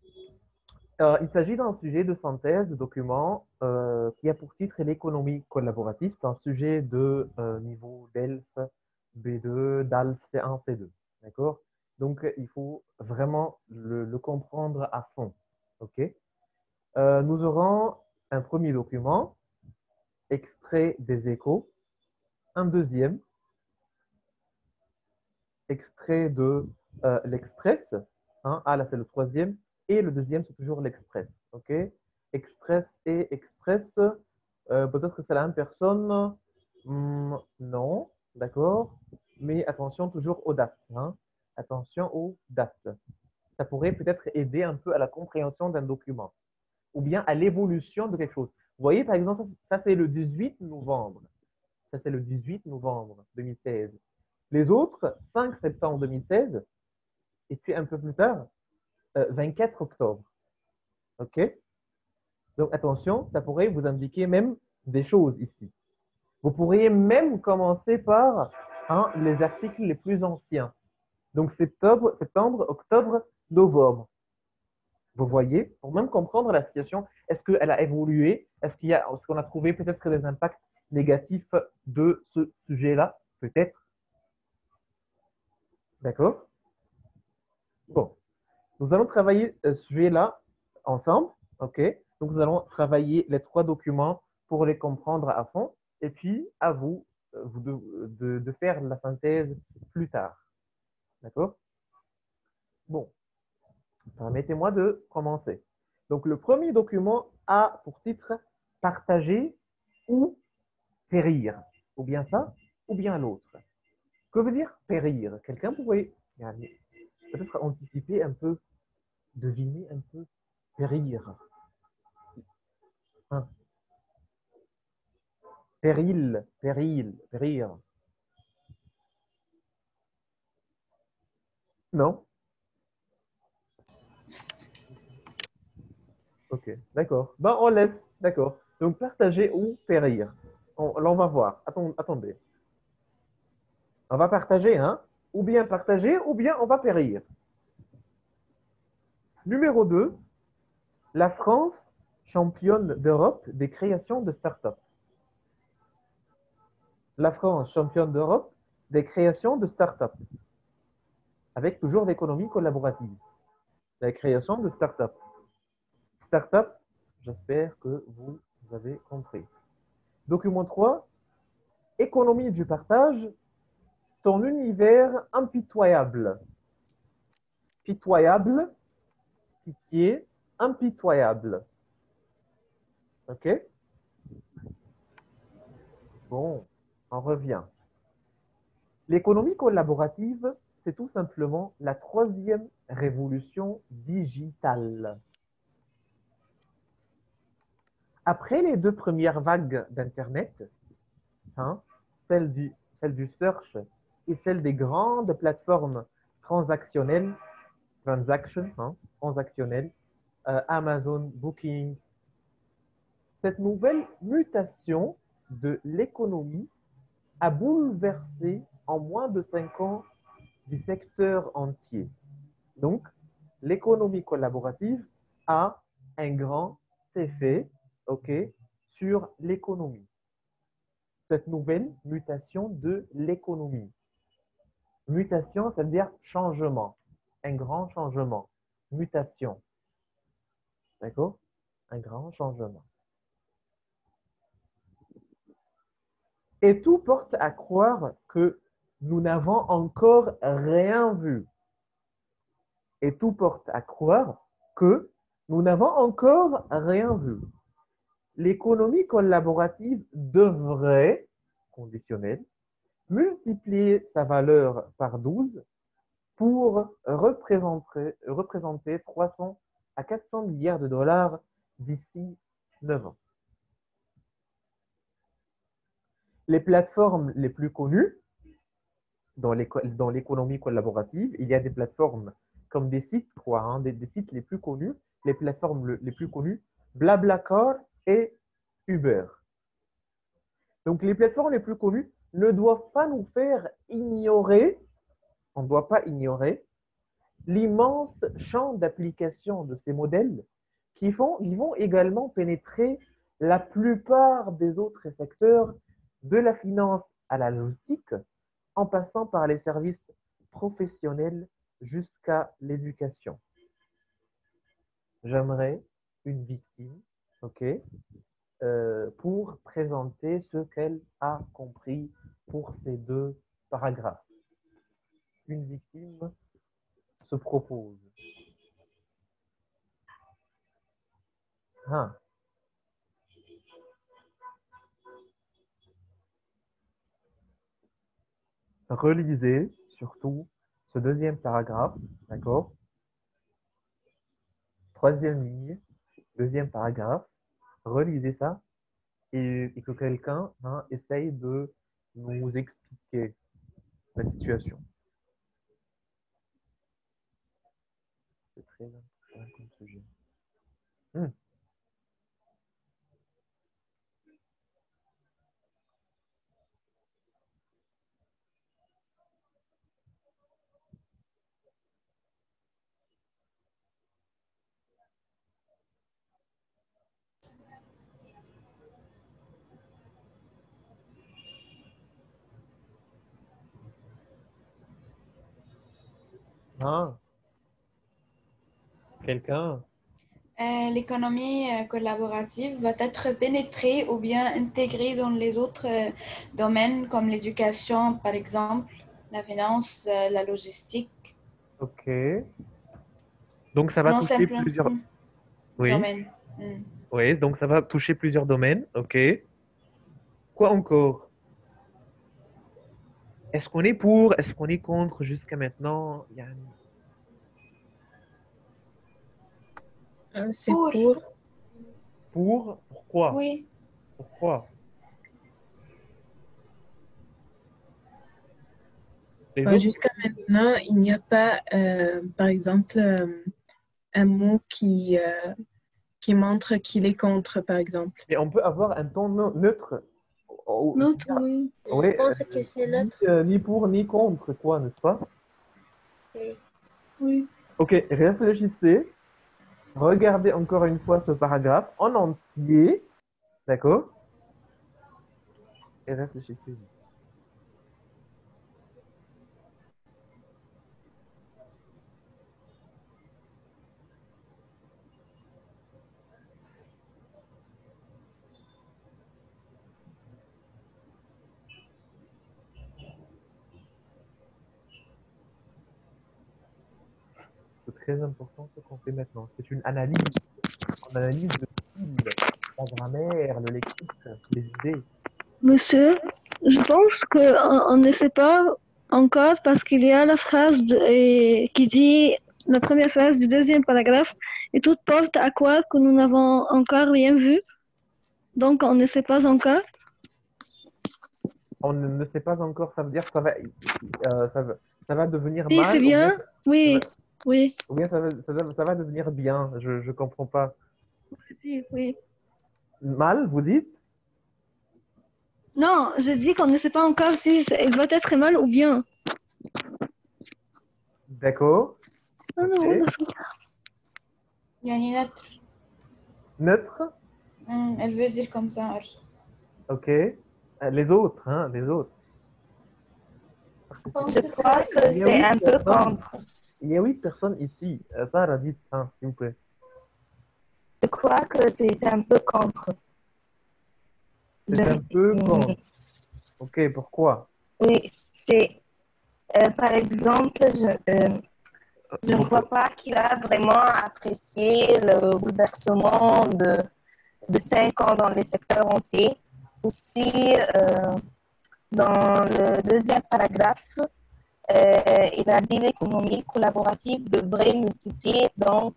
Il s'agit d'un sujet de synthèse de document qui a pour titre l'économie collaborative. C'est un sujet de niveau DELF B2, DALF C1, C2. D'accord? Donc, il faut vraiment le comprendre à fond. OK? Nous aurons un premier document, extrait des échos, un deuxième, extrait de l'Express. Hein, ah, là, c'est le troisième. Et le deuxième, c'est toujours l'Express. OK? Express et Express. Peut-être que c'est la même personne. Non. D'accord. Mais attention toujours aux dates. Hein. Attention aux dates. Ça pourrait peut-être aider un peu à la compréhension d'un document ou bien à l'évolution de quelque chose. Vous voyez, par exemple, ça c'est le 18 novembre. Ça c'est le 18 novembre 2016. Les autres, 5 septembre 2016, et puis un peu plus tard, 24 octobre. OK? Donc attention, ça pourrait vous indiquer même des choses ici. Vous pourriez même commencer par hein, les articles les plus anciens. Donc septembre, octobre, novembre. Vous voyez, pour même comprendre la situation, est-ce qu'elle a évolué? Est-ce qu'on a trouvé peut-être des impacts négatifs de ce sujet-là? Peut-être. D'accord? Bon. Nous allons travailler ce sujet-là ensemble. OK? Donc, nous allons travailler les trois documents pour les comprendre à fond. Et puis, à vous, de faire la synthèse plus tard. D'accord? Bon, permettez-moi de commencer. Donc, le premier document a pour titre partager ou périr. Ou bien ça, ou bien l'autre. Que veut dire périr? Quelqu'un pourrait peut-être anticiper un peu, deviner un peu périr. Hein. Péril, péril, périr. Non? Ok, d'accord. Ben, on laisse, d'accord. Donc, partager ou périr. Là, on va voir. Attendez. On va partager, hein? Ou bien partager, ou bien on va périr. Numéro 2, la France, championne d'Europe des créations de start-up. La France, championne d'Europe des créations de start-up. Avec toujours l'économie collaborative. La création de start-up. Start-up, j'espère que vous avez compris. Document 3, économie du partage, ton univers impitoyable. Pitoyable, pitié, impitoyable. OK? Bon, on revient. L'économie collaborative, c'est tout simplement la troisième révolution digitale. Après les deux premières vagues d'Internet, hein, celle du, celle du search et celle des grandes plateformes transactionnelles, hein, transactionnelles, Amazon, Booking, cette nouvelle mutation de l'économie a bouleversé en moins de 5 ans du secteur entier. Donc, l'économie collaborative a un grand effet, OK, sur l'économie. Cette nouvelle mutation de l'économie. Mutation, ça veut dire changement, un grand changement. Mutation, d'accord? Un grand changement. Et tout porte à croire que nous n'avons encore rien vu. Et tout porte à croire que nous n'avons encore rien vu. L'économie collaborative devrait, conditionnel, multiplier sa valeur par 12 pour représenter 300 à 400 milliards de dollars d'ici 9 ans. Les plateformes les plus connues dans l'économie collaborative, il y a des plateformes comme des sites, quoi, hein, des sites les plus connus, les plateformes les plus connues, Blablacar et Uber. Donc, les plateformes les plus connues ne doivent pas nous faire ignorer, on ne doit pas ignorer l'immense champ d'application de ces modèles ils vont également pénétrer la plupart des autres secteurs, de la finance à la logistique, en passant par les services professionnels jusqu'à l'éducation. J'aimerais une victime, ok, pour présenter ce qu'elle a compris pour ces deux paragraphes. Une victime se propose. Ah, relisez surtout ce deuxième paragraphe, d'accord? Troisième ligne, deuxième paragraphe, relisez ça et que quelqu'un essaye de nous expliquer la situation. C'est très important comme sujet. Hmm. Ah, quelqu'un. L'économie collaborative va être pénétrée ou bien intégrée dans les autres domaines comme l'éducation, par exemple, la finance, la logistique, Ok. Donc ça va non toucher simplement plusieurs. Oui. domaine. Hmm. Oui, donc ça va toucher plusieurs domaines. Ok. Quoi encore? Est-ce qu'on est pour? Est-ce qu'on est contre jusqu'à maintenant? Yani? C'est Pour, pour. Pour? Pourquoi? oui, Pourquoi? Les autres? Jusqu'à maintenant, il n'y a pas, par exemple, un mot qui montre qu'il est contre, par exemple. Mais on peut avoir un ton neutre. Neutre, oui. Oui, Je pense que c'est l'autre. ni pour ni contre, quoi, n'est-ce pas? Oui. Oui. Ok, réfléchissez. Regardez encore une fois ce paragraphe en entier, d'accord? Et réfléchissez. C'est très important ce qu'on fait maintenant. C'est une analyse. On analyse le style, la grammaire, le lexique, les idées. Monsieur, je pense qu'on ne sait pas encore parce qu'il y a la qui dit la première phrase du deuxième paragraphe et toute porte à quoi que nous n'avons encore rien vu. Donc on ne sait pas encore. On ne sait pas encore, ça veut dire que ça va devenir Oui, c'est mal bien. ça Oui, va, oui, ou bien ça va devenir bien. Je ne comprends pas. oui, oui. Mal, vous dites? Non, je dis qu'on ne sait pas encore si elle va être mal ou bien. D'accord. Non, Ok. non, يعني neutre. Neutre. Elle veut dire comme ça. Ok. Les autres, hein, les autres. Je crois que Il y a c'est huit un peu personnes. contre. Il y a 8 personnes ici. Sarah, dites, hein, s'il vous plaît. Je crois que c'est un peu contre. C'est un peu con. Ok, pourquoi? Oui, c'est par exemple, je ne crois pas qu'il a vraiment apprécié le bouleversement de 5 ans dans les secteurs entiers. Aussi, dans le deuxième paragraphe, il a dit l'économie collaborative devrait multiplier, donc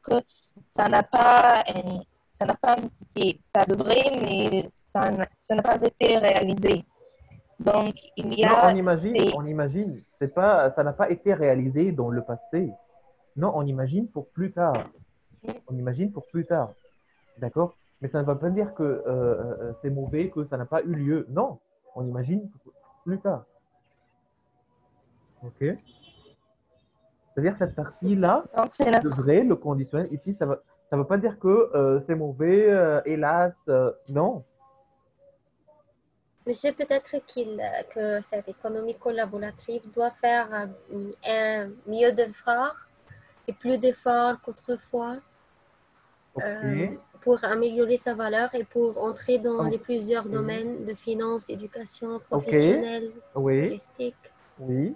ça n'a pas multiplié. Ça devrait, mais ça n'a pas été réalisé. Donc, il y Non, a on imagine. C'est pas, ça n'a pas été réalisé dans le passé. Non, on imagine pour plus tard. On imagine pour plus tard. D'accord? Mais ça ne va pas dire que c'est mauvais, que ça n'a pas eu lieu. Non, on imagine pour plus tard. Ok? C'est-à-dire cette partie-là, Donc, c'est de neutre. vrai, le conditionnel, ici, ça veut pas dire que c'est mauvais, hélas, non. Monsieur, peut-être que cette économie collaborative doit faire un mieux d'efforts et plus d'efforts qu'autrefois Ok. pour améliorer sa valeur et pour entrer dans Ah, les plusieurs ok. domaines de finance, éducation, Ok. professionnelle, Oui. logistique. Oui.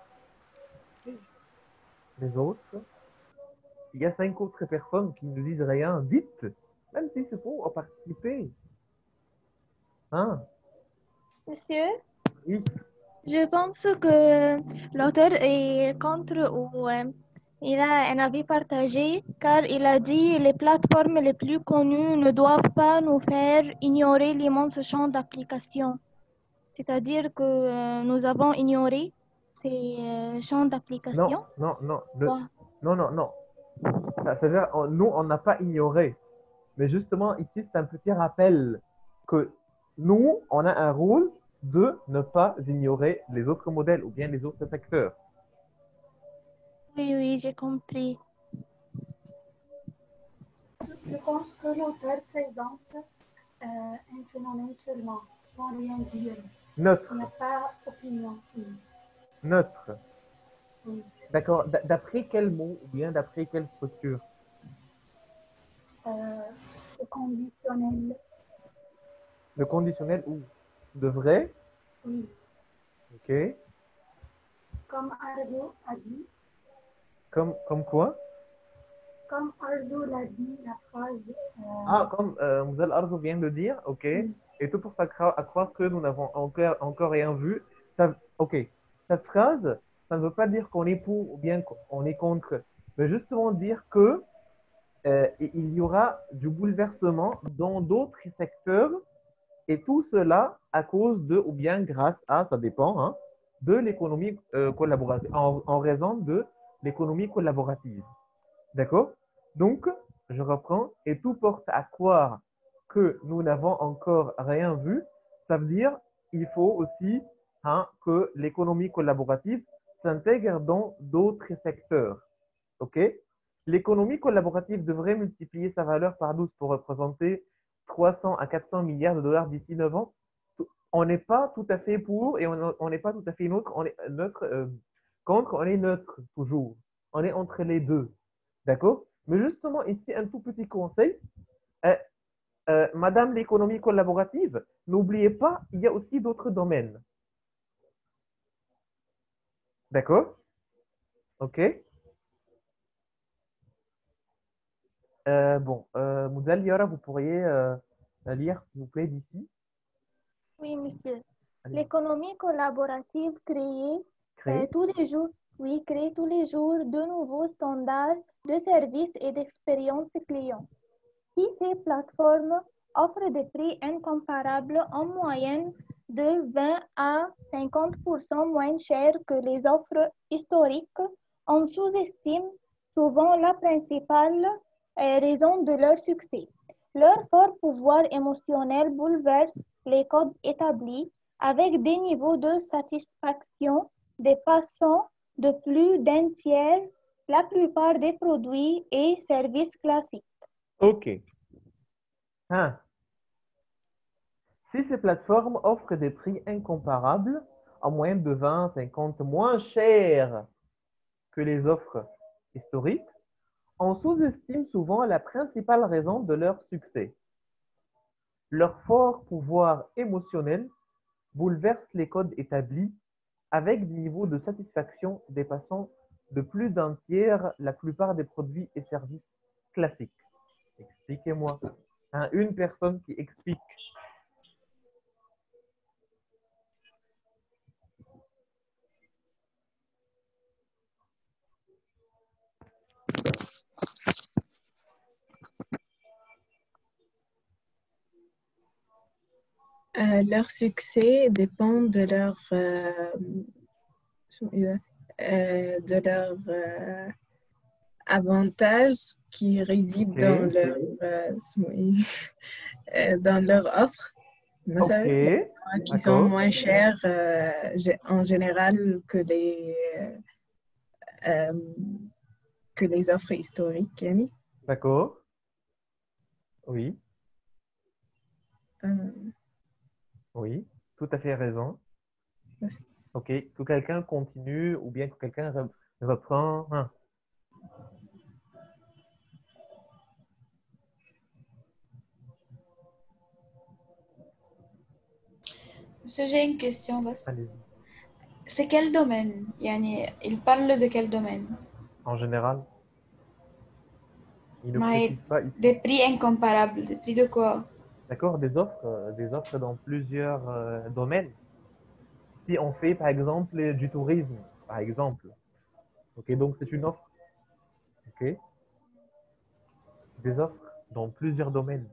Les autres. Il y a 5 autres personnes qui ne disent rien. Dites, même si c'est pour participer. Hein? Monsieur, Oui. je pense que l'auteur est contre ou il a un avis partagé car il a dit les plateformes les plus connues ne doivent pas nous faire ignorer l'immense champ d'application. C'est-à-dire que nous avons ignoré ces champs Non, d'application. non, non, Ouais. non, non, non. C'est-à-dire, nous, on n'a pas ignoré. Mais justement, ici, c'est un petit rappel que nous, on a un rôle de ne pas ignorer les autres modèles ou bien les autres secteurs. Oui, oui, j'ai compris. Je pense que l'auteur présente un phénomène seulement, sans rien dire. Neutre, Il n'y a pas d'opinion. neutre. Oui. D'accord. D'après quel mot ou bien d'après quelle structure? Le conditionnel, Le conditionnel ou de vrai? oui. Ok. Comme Ardo a dit, Comme quoi? comme Ardo l'a dit, la phrase, Ah, comme Mouzel Arzo vient de dire, ok. oui. Et tout pour à croire que nous n'avons encore rien vu. Ok. Cette phrase, ça ne veut pas dire qu'on est pour ou bien qu'on est contre, mais justement dire que il y aura du bouleversement dans d'autres secteurs et tout cela à cause de, ou bien grâce à, ça dépend, hein, de l'économie collaborative, en raison de l'économie collaborative. D'accord? Donc, je reprends, et tout porte à croire que nous n'avons encore rien vu. Ça veut dire il faut aussi hein, que l'économie collaborative s'intègre dans d'autres secteurs. OK? L'économie collaborative devrait multiplier sa valeur par 12 pour représenter 300 à 400 milliards de dollars d'ici 9 ans. On n'est pas tout à fait pour et on n'est pas tout à fait neutre, on est neutre, contre, on est neutre toujours. On est entre les deux. D'accord? Mais justement, ici, un tout petit conseil. Euh, Madame l'économie collaborative, n'oubliez pas, il y a aussi d'autres domaines. D'accord? OK? Bon, Moudal Yara, vous pourriez lire, s'il vous plaît, d'ici. Oui, monsieur. Allez, L'économie collaborative créer. tous les jours, crée tous les jours de nouveaux standards de services et d'expérience clients. Si ces plateformes offrent des prix incomparables en moyenne de 20 à 50% moins chers que les offres historiques, on sous-estime souvent la principale raison de leur succès. Leur fort pouvoir émotionnel bouleverse les codes établis avec des niveaux de satisfaction dépassant de plus d'un tiers la plupart des produits et services classiques. OK. Hein. Si ces plateformes offrent des prix incomparables, en moyenne de 20, 50, moins chers que les offres historiques, on sous-estime souvent la principale raison de leur succès. Leur fort pouvoir émotionnel bouleverse les codes établis avec des niveaux de satisfaction dépassant de plus d'un tiers la plupart des produits et services classiques. Expliquez-moi. Hein, une personne qui explique. Leur succès dépend de leur avantage qui réside Ok. dans leur offre. Ok. Qui sont D'accord. moins chers en général que euh, que les offres historiques, يعني. D'accord. Oui, Euh, oui, tout à fait raison. Ok, que quelqu'un continue ou bien que quelqu'un reprend. Hein. Monsieur, j'ai une question. Allez-y. C'est quel domaine? Yani, il parle de quel domaine? En général, il ne Mais précise pas ici. des prix incomparables. Des prix de quoi? D'accord, des offres dans plusieurs domaines. Si on fait par exemple du tourisme, par exemple, ok, donc c'est une offre, ok, des offres dans plusieurs domaines.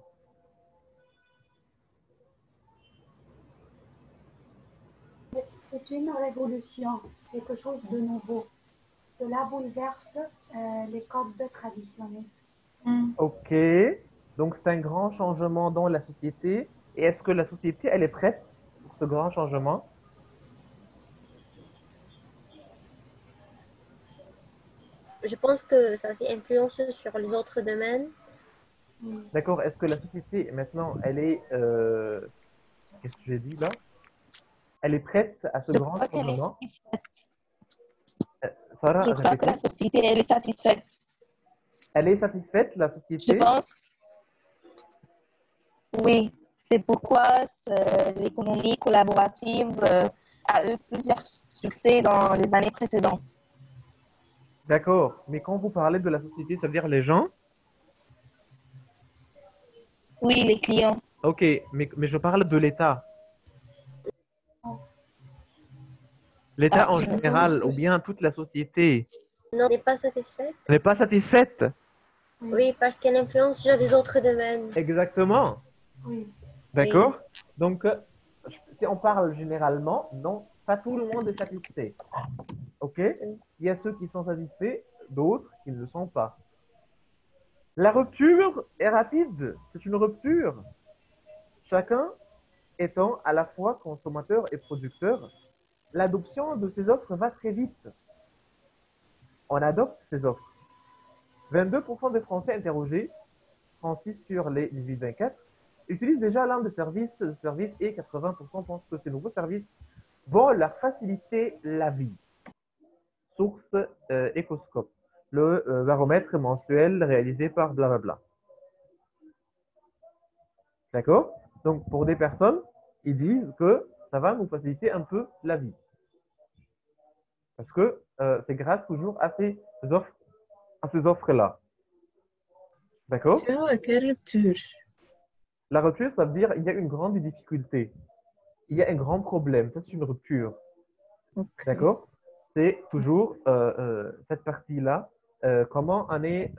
C'est une révolution, quelque chose de nouveau. Cela bouleverse les codes traditionnels. Ok, donc c'est un grand changement dans la société. Et est-ce que la société, elle est prête pour ce grand changement? Je pense que ça influence sur les autres domaines. D'accord, est-ce que la société, maintenant, elle est, qu'est-ce que j'ai dit là? Elle est prête à ce Je grand crois qu'elle est changement? satisfaite. Sarah, Je crois que la répétez. société, elle est satisfaite. Elle est satisfaite, la Je société? pense, oui, c'est pourquoi l'économie collaborative a eu plusieurs succès dans les années précédentes. D'accord, mais quand vous parlez de la société, ça veut dire les gens? Oui, les clients. Ok, mais je parle de l'État. L'État en Je ne général, ou bien toute la société, Non, n'est pas satisfaite. n'est pas satisfaite? Oui, parce qu'elle influence sur les autres domaines. Exactement. Oui. D'accord? Donc, si on parle généralement, non, pas tout le monde est satisfait. OK? Il y a ceux qui sont satisfaits, d'autres qui ne le sont pas. La rupture est rapide. C'est une rupture. Chacun étant à la fois consommateur et producteur, l'adoption de ces offres va très vite. On adopte ces offres. 22% des Français interrogés, 36 sur les 18-24, utilisent déjà l'un des services et 80% pensent que ces nouveaux services vont leur faciliter la vie. Source Ecoscope, le baromètre mensuel réalisé par blablabla. D'accord? Donc, pour des personnes, ils disent que ça va nous faciliter un peu la vie. Parce que c'est grâce toujours à ces offres-là. D'accord? Sur quelle rupture? La rupture, ça veut dire qu'il y a une grande difficulté. Il y a un grand problème. Ça, c'est une rupture. Ok. D'accord? C'est toujours cette partie-là. Comment on est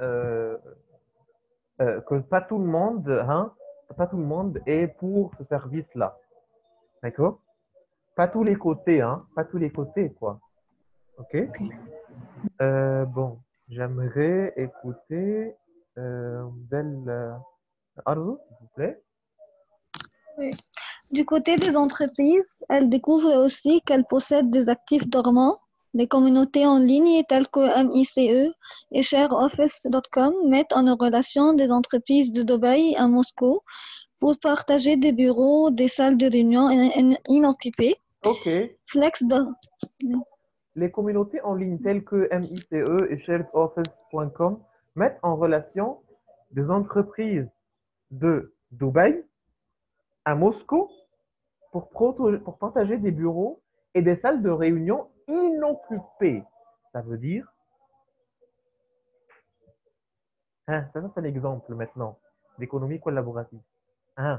que pas tout le monde, hein, pas tout le monde est pour ce service-là. D'accord? Pas tous les côtés, hein, pas tous les côtés, quoi. OK? Bon, j'aimerais écouter Belle Arzu, s'il vous plaît. Oui. Du côté des entreprises, elles découvrent aussi qu'elles possèdent des actifs dormants. Les communautés en ligne telles que MICE et ShareOffice.com mettent en relation des entreprises de Dubaï à Moscou pour partager des bureaux, des salles de réunion inoccupées. OK. Flex.com. Les communautés en ligne telles que MICE et SharedOffice.com mettent en relation des entreprises de Dubaï à Moscou pour partager des bureaux et des salles de réunion inoccupées. Ça veut dire, hein, ça c'est un exemple maintenant d'économie collaborative. Hein,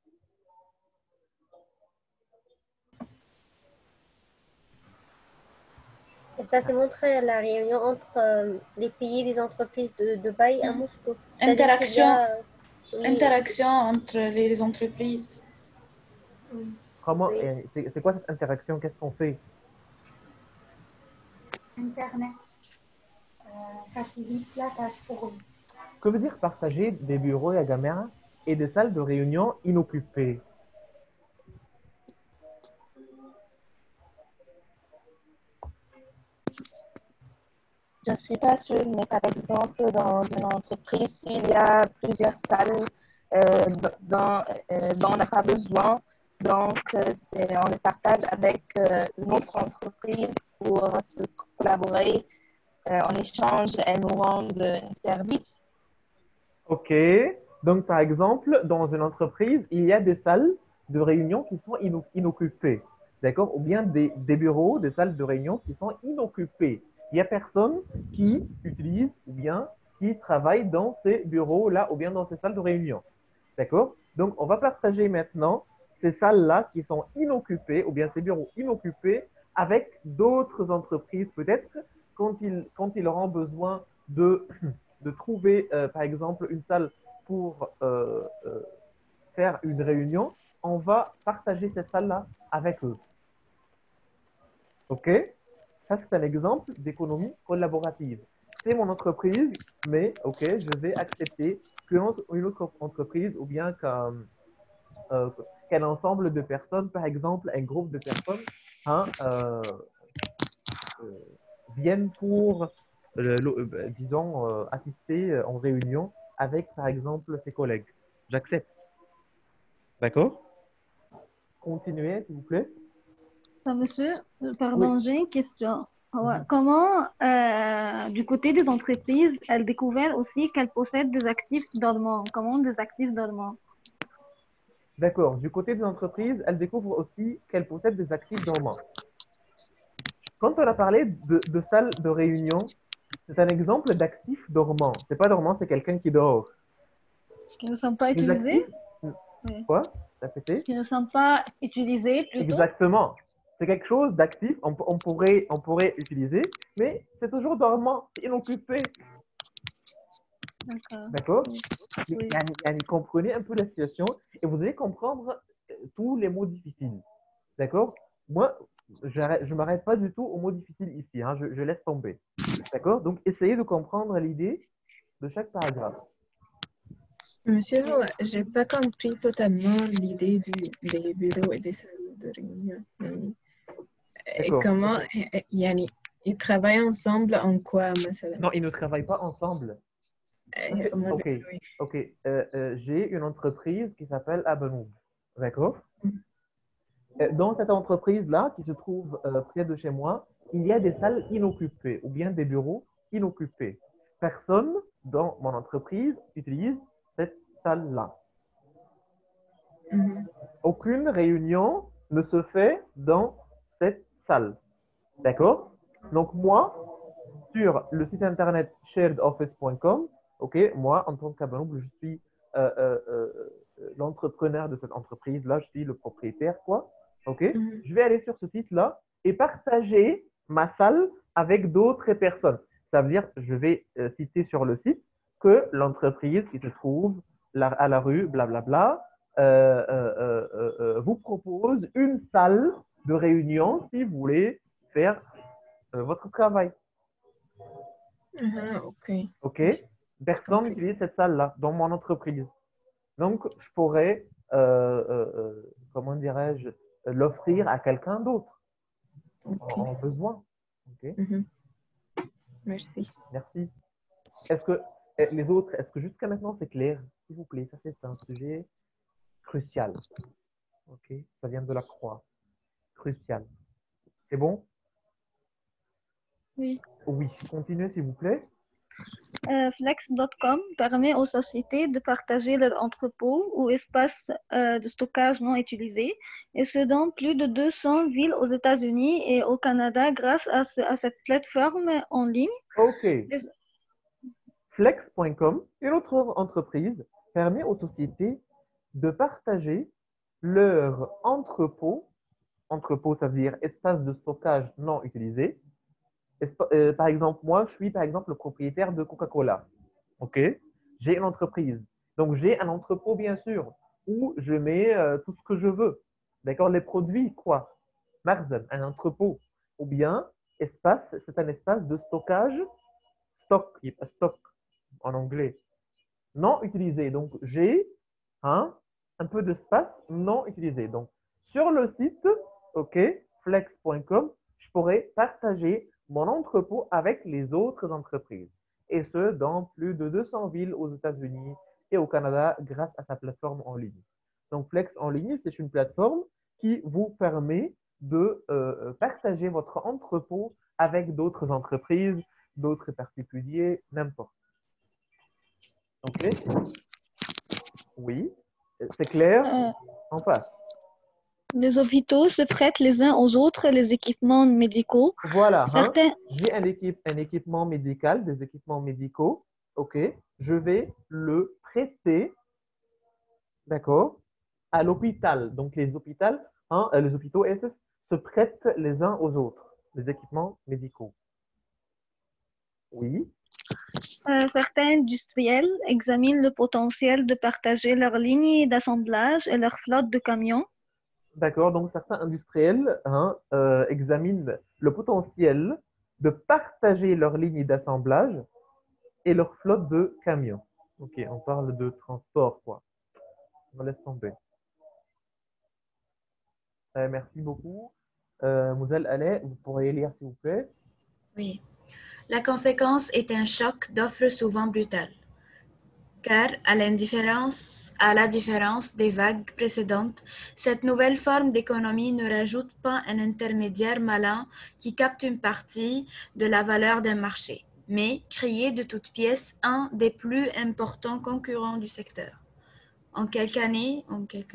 Et ça, c'est montré la réunion entre les pays et les entreprises de Dubaï à Moscou. C'est-à-dire qu'il y a, oui, Interaction entre les entreprises. comment, oui. c'est quoi cette interaction? Qu'est-ce qu'on fait? Internet facilite la tâche pour eux. Que veut dire partager des bureaux à caméra et des salles de réunion inoccupées? Je ne suis pas sûre, mais par exemple, dans une entreprise, il y a plusieurs salles dont on n'a pas besoin. Donc, on les partage avec une autre entreprise pour se collaborer en échange. Elles nous rendent un service. OK. Donc, par exemple, dans une entreprise, il y a des salles de réunion qui sont inoccupées. D'accord? Ou bien des bureaux, des salles de réunion qui sont inoccupées. Il n'y a personne qui utilise ou bien qui travaille dans ces bureaux-là ou bien dans ces salles de réunion. D'accord? Donc, on va partager maintenant ces salles-là qui sont inoccupées ou bien ces bureaux inoccupés avec d'autres entreprises peut-être quand ils auront besoin de trouver, par exemple, une salle pour faire une réunion, on va partager cette salle-là avec eux. OK? Ça, c'est un exemple d'économie collaborative. C'est mon entreprise, mais OK, je vais accepter qu'une autre entreprise ou bien qu'un ensemble de personnes, par exemple, un groupe de personnes, hein, euh, viennent pour, disons, assister en réunion avec, par exemple, ses collègues. J'accepte. D'accord? Continuez, s'il vous plaît. Monsieur, Oui. pardon, j'ai une question. Ouais. Mhm. Comment, du côté des entreprises, elles découvrent aussi qu'elles possèdent des actifs dormants? Comment des actifs dormants? D'accord. Du côté des entreprises, elles découvrent aussi qu'elles possèdent des actifs dormants. Quand on a parlé de salle de réunion, c'est un exemple d'actif dormant. C'est pas dormant, c'est quelqu'un qui dort. Qui ne sont pas Les utilisés? actifs, Oui. quoi? Répétez. Qui ne sont pas utilisés plutôt? Exactement. C'est quelque chose d'actif, on pourrait utiliser, mais c'est toujours dormant, c'est inoccupé. D'accord. D'accord? Oui. Comprenez un peu la situation et vous allez comprendre tous les mots difficiles. D'accord? Moi, je ne m'arrête pas du tout aux mots difficiles ici, hein, je laisse tomber. D'accord? Donc, essayez de comprendre l'idée de chaque paragraphe. Monsieur, j'ai pas compris totalement l'idée des bureaux et des salles de réunion. Et D'accord. comment, ils travaillent ensemble en quoi, مثلا? Non, ils ne travaillent pas ensemble. Ok, Oui. ok. J'ai une entreprise qui s'appelle Abanoub. D'accord? Dans cette entreprise-là, qui se trouve près de chez moi, il y a des salles inoccupées ou bien des bureaux inoccupés. Personne dans mon entreprise utilise cette salle-là. Mhm. Aucune réunion ne se fait dans cette salle. D'accord? Donc moi, sur le site internet sharedoffice.com, ok, moi, en tant qu'Abanoub, je suis l'entrepreneur de cette entreprise-là, je suis le propriétaire, quoi. Ok, Mhm. je vais aller sur ce site-là et partager ma salle avec d'autres personnes. Ça veut dire, je vais citer sur le site que l'entreprise qui se trouve à la rue, blablabla, vous propose une salle de réunion si vous voulez faire votre travail. Ok. OK? Personne Compris. n'utilise cette salle-là dans mon entreprise. Donc, je pourrais, comment dirais-je, l'offrir à quelqu'un d'autre Ok. en besoin. OK? Mhm. Merci. Merci. Est-ce que les autres, est-ce que jusqu'à maintenant c'est clair? S'il vous plaît, ça c'est un sujet crucial. OK? Ça vient de la croix. Crucial. C'est bon? Oui. Oui. Continuez, s'il vous plaît. Flex.com permet aux sociétés de partager leurs entrepôts ou espaces de stockage non utilisés, et ce dans plus de 200 villes aux États-Unis et au Canada grâce à cette plateforme en ligne. OK. Flex.com, une autre entreprise, permet aux sociétés de partager leur entrepôt. Entrepôt, ça veut dire espace de stockage non utilisé. Par exemple, moi, je suis par exemple le propriétaire de Coca-Cola. OK? J'ai une entreprise. Donc, j'ai un entrepôt, bien sûr, où je mets tout ce que je veux. D'accord? Les produits, quoi? Marzan, un entrepôt. Ou bien, espace, c'est un espace de stockage, stock en anglais, non utilisé. Donc, j'ai un peu d'espace non utilisé. Donc, sur le site, OK, flex.com, je pourrais partager mon entrepôt avec les autres entreprises. Et ce, dans plus de 200 villes aux États-Unis et au Canada grâce à sa plateforme en ligne. Donc, Flex en ligne, c'est une plateforme qui vous permet de partager votre entrepôt avec d'autres entreprises, d'autres particuliers, n'importe. OK? Oui, c'est clair? On passe. Les hôpitaux se prêtent les uns aux autres les équipements médicaux. Voilà, hein? Certains, J'ai un équipement médical, des équipements médicaux. OK? Je vais le prêter, d'accord, à l'hôpital. Donc, les hôpitaux, hein, les hôpitaux SS se prêtent les uns aux autres, les équipements médicaux. Oui, certains industriels examinent le potentiel de partager leurs lignes d'assemblage et leur flotte de camions. d'accord. Donc, certains industriels hein, examinent le potentiel de partager leurs lignes d'assemblage et leur flotte de camions. OK, on parle de transport, quoi. On laisse tomber. Merci beaucoup. Mouzel Allais, vous pourriez lire, s'il vous plaît. Oui. La conséquence est un choc d'offres souvent brutal, car à la différence des vagues précédentes, cette nouvelle forme d'économie ne rajoute pas un intermédiaire malin qui capte une partie de la valeur d'un marché, mais crée de toutes pièces un des plus importants concurrents du secteur. En quelques années,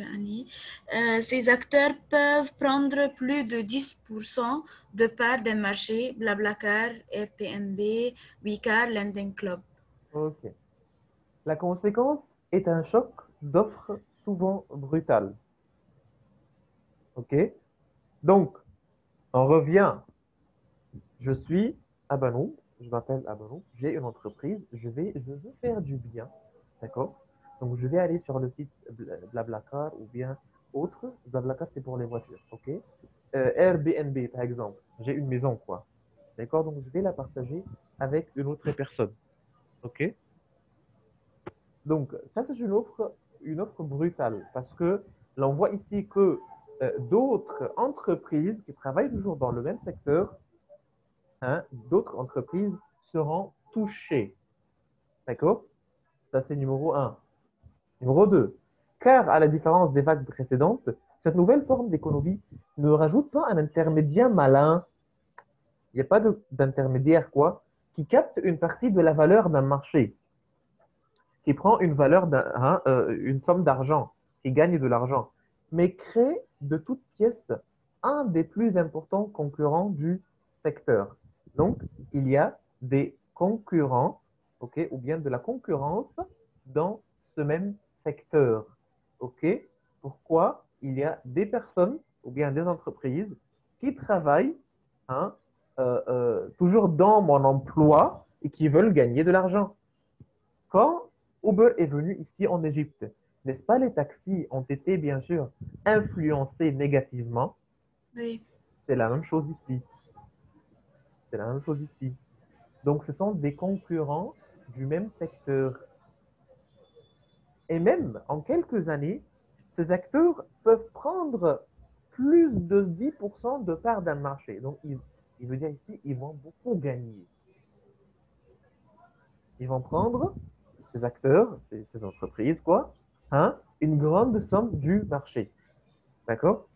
ces acteurs peuvent prendre plus de 10% de part des marchés Blablacar, Airbnb, WeCar, Lending Club. OK. La conséquence est un choc d'offres souvent brutal. OK? Donc, on revient. Je suis Abanou, je m'appelle Abanou, j'ai une entreprise, je veux faire du bien, d'accord? Donc, je vais aller sur le site Blablacar ou bien autre. Blablacar, c'est pour les voitures, OK? Airbnb, par exemple, j'ai une maison, quoi. D'accord? Donc, je vais la partager avec une autre personne, OK? Donc, ça, c'est une offre brutale parce que l'on voit ici que d'autres entreprises qui travaillent toujours dans le même secteur, hein, d'autres entreprises seront touchées. D'accord? Ça, c'est numéro 1. Numéro 2. Car, à la différence des vagues précédentes, cette nouvelle forme d'économie ne rajoute pas un intermédiaire malin. Il n'y a pas d'intermédiaire, quoi, qui capte une partie de la valeur d'un marché, qui prend une valeur, une somme d'argent, qui gagne de l'argent, mais crée de toutes pièces un des plus importants concurrents du secteur. Donc, il y a des concurrents, ok, ou bien de la concurrence dans ce même secteur. Ok? Pourquoi il y a des personnes ou bien des entreprises qui travaillent hein, toujours dans mon emploi et qui veulent gagner de l'argent. Quand Uber est venu ici en Égypte, n'est-ce pas, les taxis ont été bien sûr influencés négativement. Oui. C'est la même chose ici. C'est la même chose ici. Donc, ce sont des concurrents du même secteur. Et même en quelques années, ces acteurs peuvent prendre plus de 10% de part d'un marché. Donc, il veut dire ici, ils vont beaucoup gagner. Ils vont prendre, ces acteurs, ces entreprises, quoi, hein, une grande somme du marché. D'accord?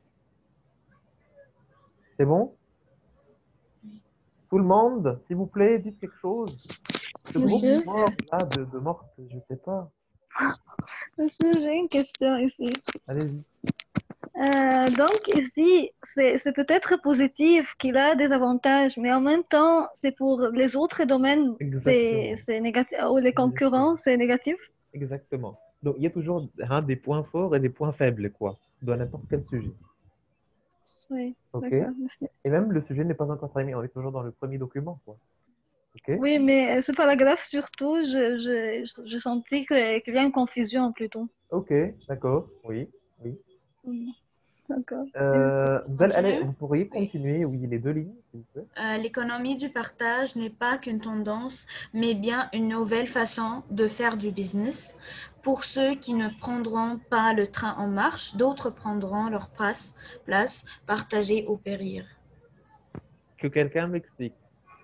C'est bon? Tout le monde, s'il vous plaît, dites quelque chose. Ce groupe Monsieur, mort, là, de morte, je ne sais pas. monsieur, j'ai une question ici. Allez-y. Donc ici, c'est peut-être positif qu'il a des avantages, mais en même temps, c'est pour les autres domaines, Exactement. c'est négatif, ou les concurrents, c'est négatif. Exactement. Donc, il y a toujours hein, des points forts et des points faibles, quoi, dans n'importe quel sujet. Oui, OK? d'accord, merci. Et même le sujet n'est pas encore terminé, on est toujours dans le premier document, quoi. OK? Oui, mais ce paragraphe surtout, je sentis qu'il y a une confusion plutôt. OK, d'accord. Oui, oui. D'accord, merci, monsieur. Allez, Continue? vous pourriez Oui. continuer, oui, les deux lignes, s'il vous plaît. L'économie du partage n'est pas qu'une tendance, mais bien une nouvelle façon de faire du business. Pour ceux qui ne prendront pas le train en marche, d'autres prendront leur place, partager ou périr. Que quelqu'un m'explique.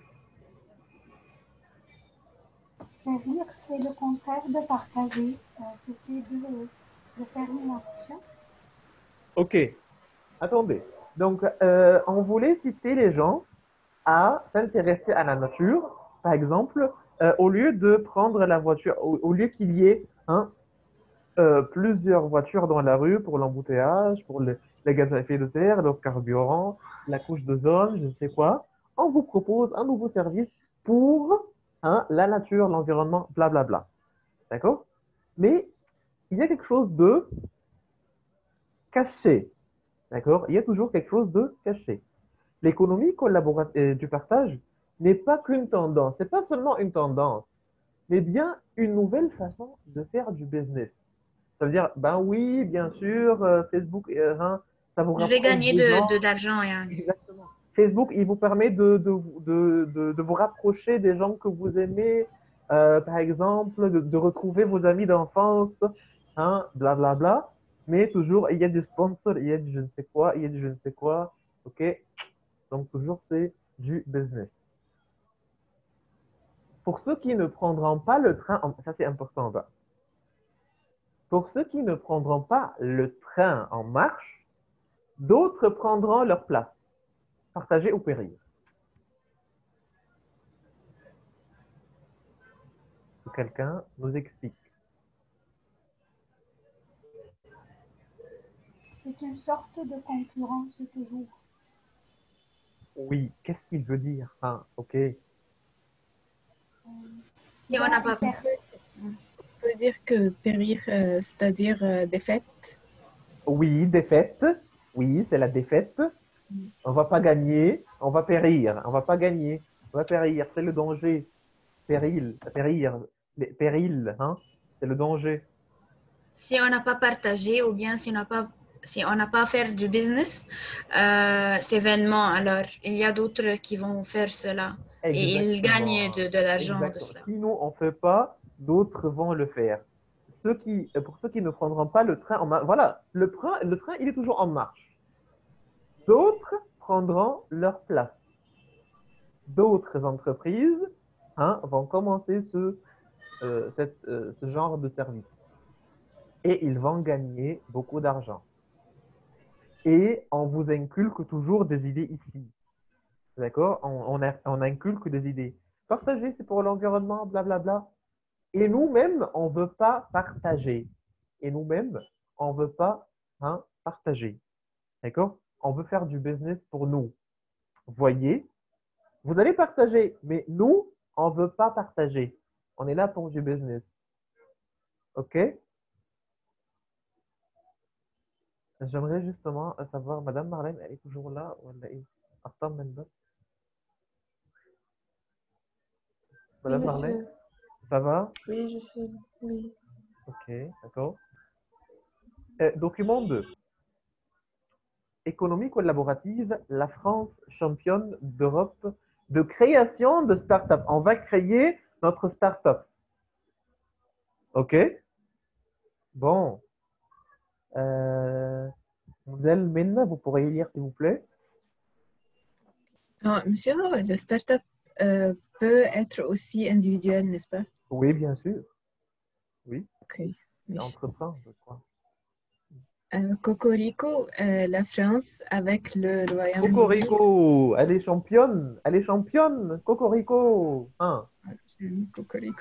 Périr, c'est le contraire de partager. C'est de faire une action. Ok, attendez. Donc, on voulait citer les gens à s'intéresser à la nature. Par exemple, au lieu de prendre la voiture, au lieu qu'il y ait plusieurs voitures dans la rue pour l'embouteillage, pour les gaz à effet de serre, le carburant, la couche d'ozone, je ne sais quoi, on vous propose un nouveau service pour la nature, l'environnement, blablabla. D'accord? Mais il y a quelque chose de caché. D'accord? Il y a toujours quelque chose de caché. L'économie collaborative du partage n'est pas qu'une tendance. C'est pas seulement une tendance, mais bien une nouvelle façon de faire du business. Ça veut dire, ben oui, bien sûr, Facebook, ça vous Je vais rapproche gagner des gens. d'argent. Exactement. Facebook, il vous permet de vous rapprocher des gens que vous aimez, par exemple, de retrouver vos amis d'enfance, blablabla. Bla, bla. Mais toujours, il y a des sponsors, il y a du je ne sais quoi, il y a du je ne sais quoi. OK? Donc, toujours, c'est du business. Pour ceux qui ne prendront pas le train, ça c'est important, bah. Pour ceux qui ne prendront pas le train en marche, d'autres prendront leur place. Partager ou périr. Que quelqu'un nous explique. C'est une sorte de concurrence toujours. Oui, qu'est-ce qu'il veut dire? Ok. Et on n'a pas. On peut dire que périr, c'est-à-dire défaite. Oui, défaite. Oui, c'est la défaite. On va pas gagner, on va périr. On va pas gagner, on va périr. C'est le danger. Péril, périr. Péril, c'est le danger. Si on n'a pas partagé ou bien si on n'a pas fait du business, cet événement, alors il y a d'autres qui vont faire cela et ils gagnent de l'argent de Exactement. cela. Si nous, on ne fait pas, d'autres vont le faire. Pour ceux qui ne prendront pas le train en marche, voilà, le train, il est toujours en marche. D'autres prendront leur place. D'autres entreprises vont commencer ce genre de service. Et ils vont gagner beaucoup d'argent. Et on vous inculque toujours des idées ici. D'accord? On inculque des idées. Partager, c'est pour l'environnement, blablabla. Et nous-mêmes, on ne veut pas partager. Et nous-mêmes, on ne veut pas partager. D'accord? On veut faire du business pour nous. Voyez, vous allez partager, mais nous, on ne veut pas partager. On est là pour du business. OK? J'aimerais justement savoir, Madame Marlène, elle est toujours là ou elle est attends, Madame Marlène, monsieur. ça va? Oui, je suis. Oui. OK, d'accord. Document 2. Économie collaborative, la France championne d'Europe de création de start-up. On va créer notre start-up. OK? Bon. Mademoiselle Minna, vous pourriez lire, s'il vous plaît? Monsieur, le start-up peut être aussi individuel, n'est-ce pas? Oui, bien sûr. Oui. Ok. Oui. Entreprendre, je crois. Cocorico, la France avec le Royaume-Uni. Cocorico, elle est championne, Cocorico. Cocorico.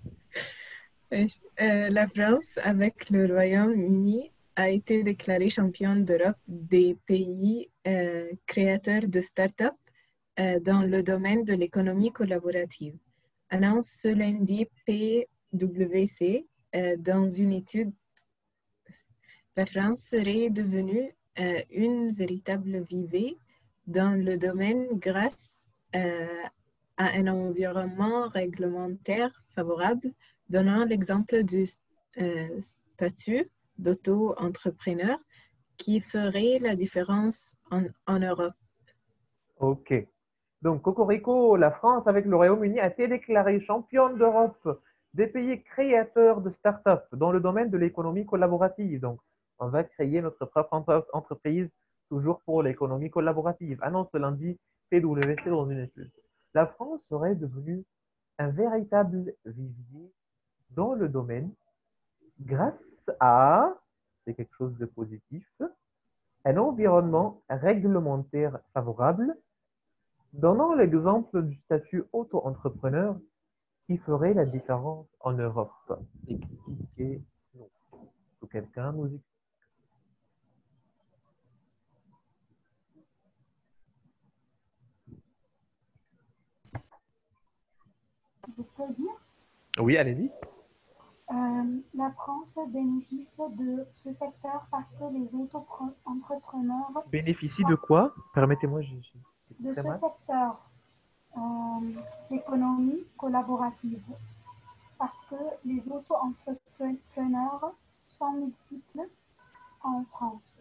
La France avec le Royaume-Uni a été déclarée championne d'Europe des pays créateurs de start-up dans le domaine de l'économie collaborative. Annonce ce lundi PwC dans une étude. La France serait devenue une véritable vivier dans le domaine grâce à un environnement réglementaire favorable, donnant l'exemple du statut d'auto-entrepreneur qui ferait la différence en Europe. OK. Donc, Cocorico, la France avec le Royaume-Uni a été déclarée championne d'Europe des pays créateurs de start-up dans le domaine de l'économie collaborative. Donc, on va créer notre propre entreprise toujours pour l'économie collaborative. Annonce ce lundi PwC dans une étude. La France serait devenue un véritable vivier dans le domaine grâce à, c'est quelque chose de positif, un environnement réglementaire favorable, donnant l'exemple du statut auto-entrepreneur qui ferait la différence en Europe. Expliquez-nous. Que quelqu'un nous explique. Je peux dire, Oui, allez-y. la France bénéficie de ce secteur parce que les auto-entrepreneurs Bénéficie de quoi? Permettez-moi, de très ce mal. secteur d'économie collaborative parce que les auto-entrepreneurs sont multiples en France.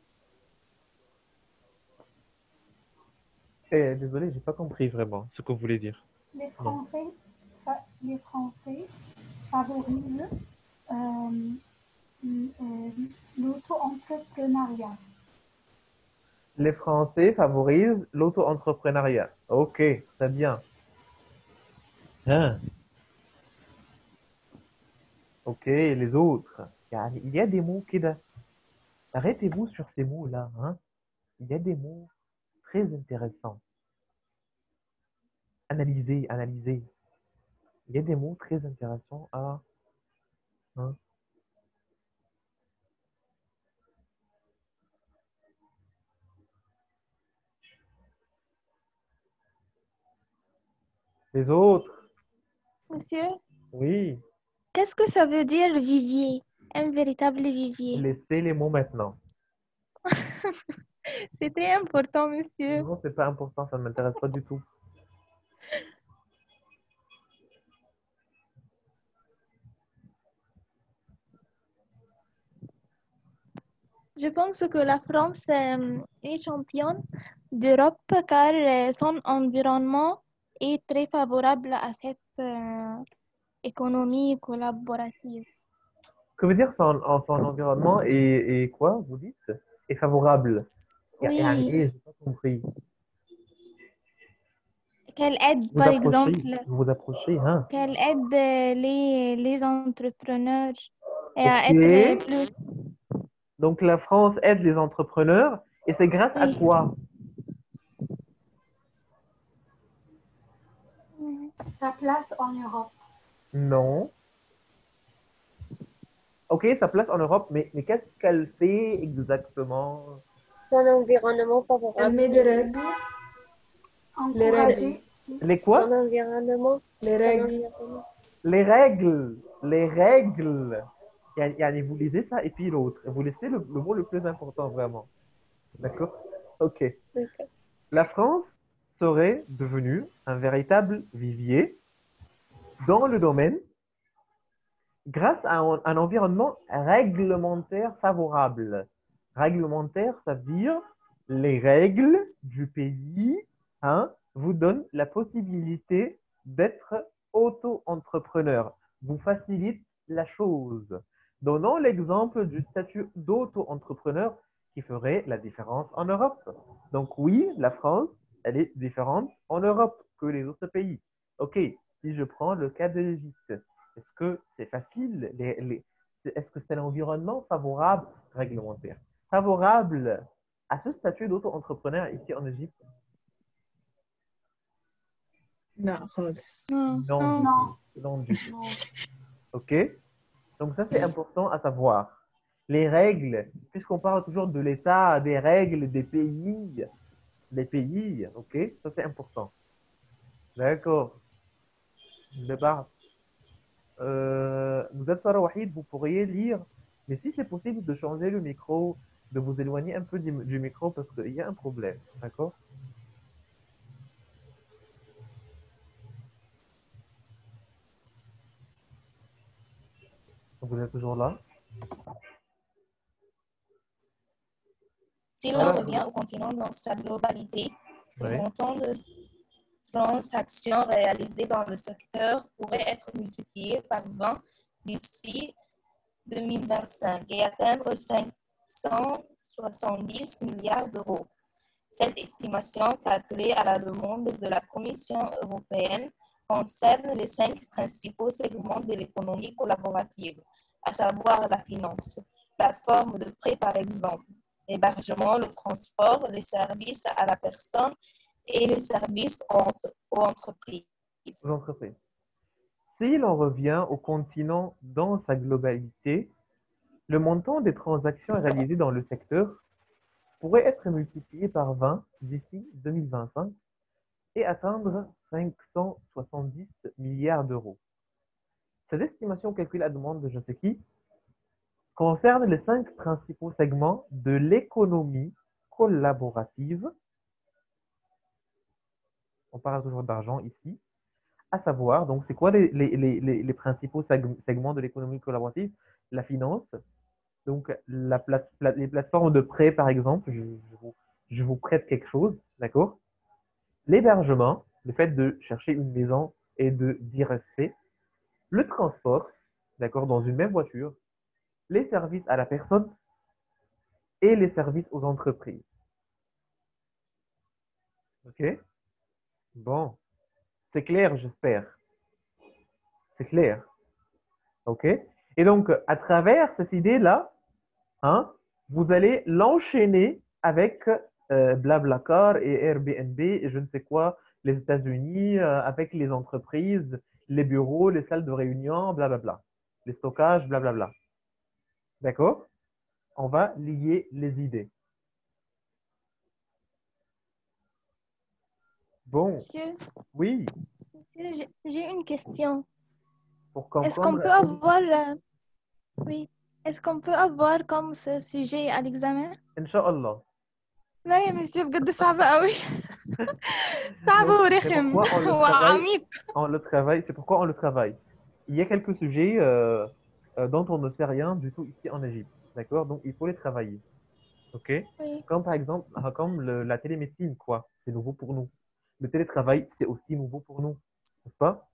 Désolé, j'ai pas compris vraiment ce que vous voulez dire. Les Français favorisent l'auto-entrepreneuriat. Les Français favorisent l'auto-entrepreneuriat. Ok, très bien. Hein. Ok, les autres. Il y a des mots qui... Arrêtez-vous sur ces mots-là. Hein. Il y a des mots très intéressants. Analysez, analysez. Il y a des mots très intéressants à... Hein. Les autres. Monsieur, Oui. qu'est-ce que ça veut dire vivier? Un véritable vivier. Laissez les mots maintenant. C'est très important, monsieur. Non, c'est pas important, ça ne m'intéresse pas du tout. Je pense que la France est championne d'Europe car son environnement est très favorable à cette économie collaborative. Que veut dire son environnement et quoi, vous dites? Est favorable. Oui, J'ai pas compris. qu'elle aide, Vous par approchez, exemple, vous vous approchez, hein? qu'elle aide les entrepreneurs et à Ok. être plus... Donc la France aide les entrepreneurs et c'est grâce à Oui. quoi? Sa place en Europe. Non. Ok, sa place en Europe, mais qu'est-ce qu'elle fait exactement? Son environnement Elle favorable. met des règles. Les règles. Les quoi? Son environnement. Les Son règles. environnement. Les règles. Les règles. Vous lisez ça et puis l'autre. Vous laissez le mot le plus important vraiment. D'accord? Ok. D'accord. La France serait devenue un véritable vivier dans le domaine grâce à un environnement réglementaire favorable. Réglementaire, ça veut dire les règles du pays vous donnent la possibilité d'être auto-entrepreneur. Vous facilite la chose. Donnons l'exemple du statut d'auto-entrepreneur qui ferait la différence en Europe. Donc oui, la France, elle est différente en Europe que les autres pays. Ok, si je prends le cas de l'Égypte, est-ce que c'est facile? Est-ce que c'est l'environnement favorable réglementaire? Favorable à ce statut d'auto-entrepreneur ici en Égypte? Non. Non. Non du tout. Ok? Donc ça, c'est important à savoir. Les règles, puisqu'on parle toujours de l'État, des règles des pays, ok? Ça, c'est important. D'accord. D'accord. Vous êtes Sarah Wahid, vous pourriez lire, mais si c'est possible de changer le micro, de vous éloigner un peu du micro parce qu'il y a un problème, d'accord? Vous êtes toujours là? Si l'on revient au continent dans sa globalité, le Oui. montant de transactions réalisées dans le secteur pourrait être multiplié par 20 d'ici 2025 et atteindre 570 milliards d'euros. Cette estimation, calculée à la demande de la Commission européenne, concerne les 5 principaux segments de l'économie collaborative, à savoir la finance, plateforme de prêt par exemple, l'hébergement, le transport, les services à la personne et les services aux entreprises. Aux entreprises. Si l'on revient au continent dans sa globalité, le montant des transactions réalisées dans le secteur pourrait être multiplié par 20 d'ici 2025 et atteindre 570 milliards d'euros. Cette estimation calculée à la demande de je sais qui concerne les 5 principaux segments de l'économie collaborative. On parle toujours d'argent ici. À savoir, donc, c'est quoi les principaux segments de l'économie collaborative? La finance, donc les plateformes de prêt, par exemple, je vous prête quelque chose, d'accord? L'hébergement, le fait de chercher une maison et d'y rester. Le transport, d'accord, dans une même voiture. Les services à la personne et les services aux entreprises. OK? Bon, c'est clair, j'espère. C'est clair. OK? Et donc, à travers cette idée-là, hein, vous allez l'enchaîner avec Blablacar et Airbnb et je ne sais quoi, les États-Unis, avec les entreprises, les bureaux, les salles de réunion, blablabla. Les stockages, blablabla. D'accord? On va lier les idées. Bon, Monsieur, oui, monsieur, j'ai une question. pour Est-ce qu'on comprendre. peut avoir, oui, est-ce qu'on peut avoir comme ce sujet à l'examen? Inch'Allah. لا يا مسيو بجد صعب قوي صعب Donc, c'est ورخم pourquoi on le travaille. وعميق. On le travaille. C'est pourquoi on le travaille. Il y a quelques sujets dont on ne sait rien du tout ici en Égypte. D'accord? Donc, il faut les travailler. OK? Oui, Comme par exemple, comme la télémédecine, quoi. C'est nouveau pour nous. Le télétravail, c'est aussi nouveau pour nous. N'est-ce pas?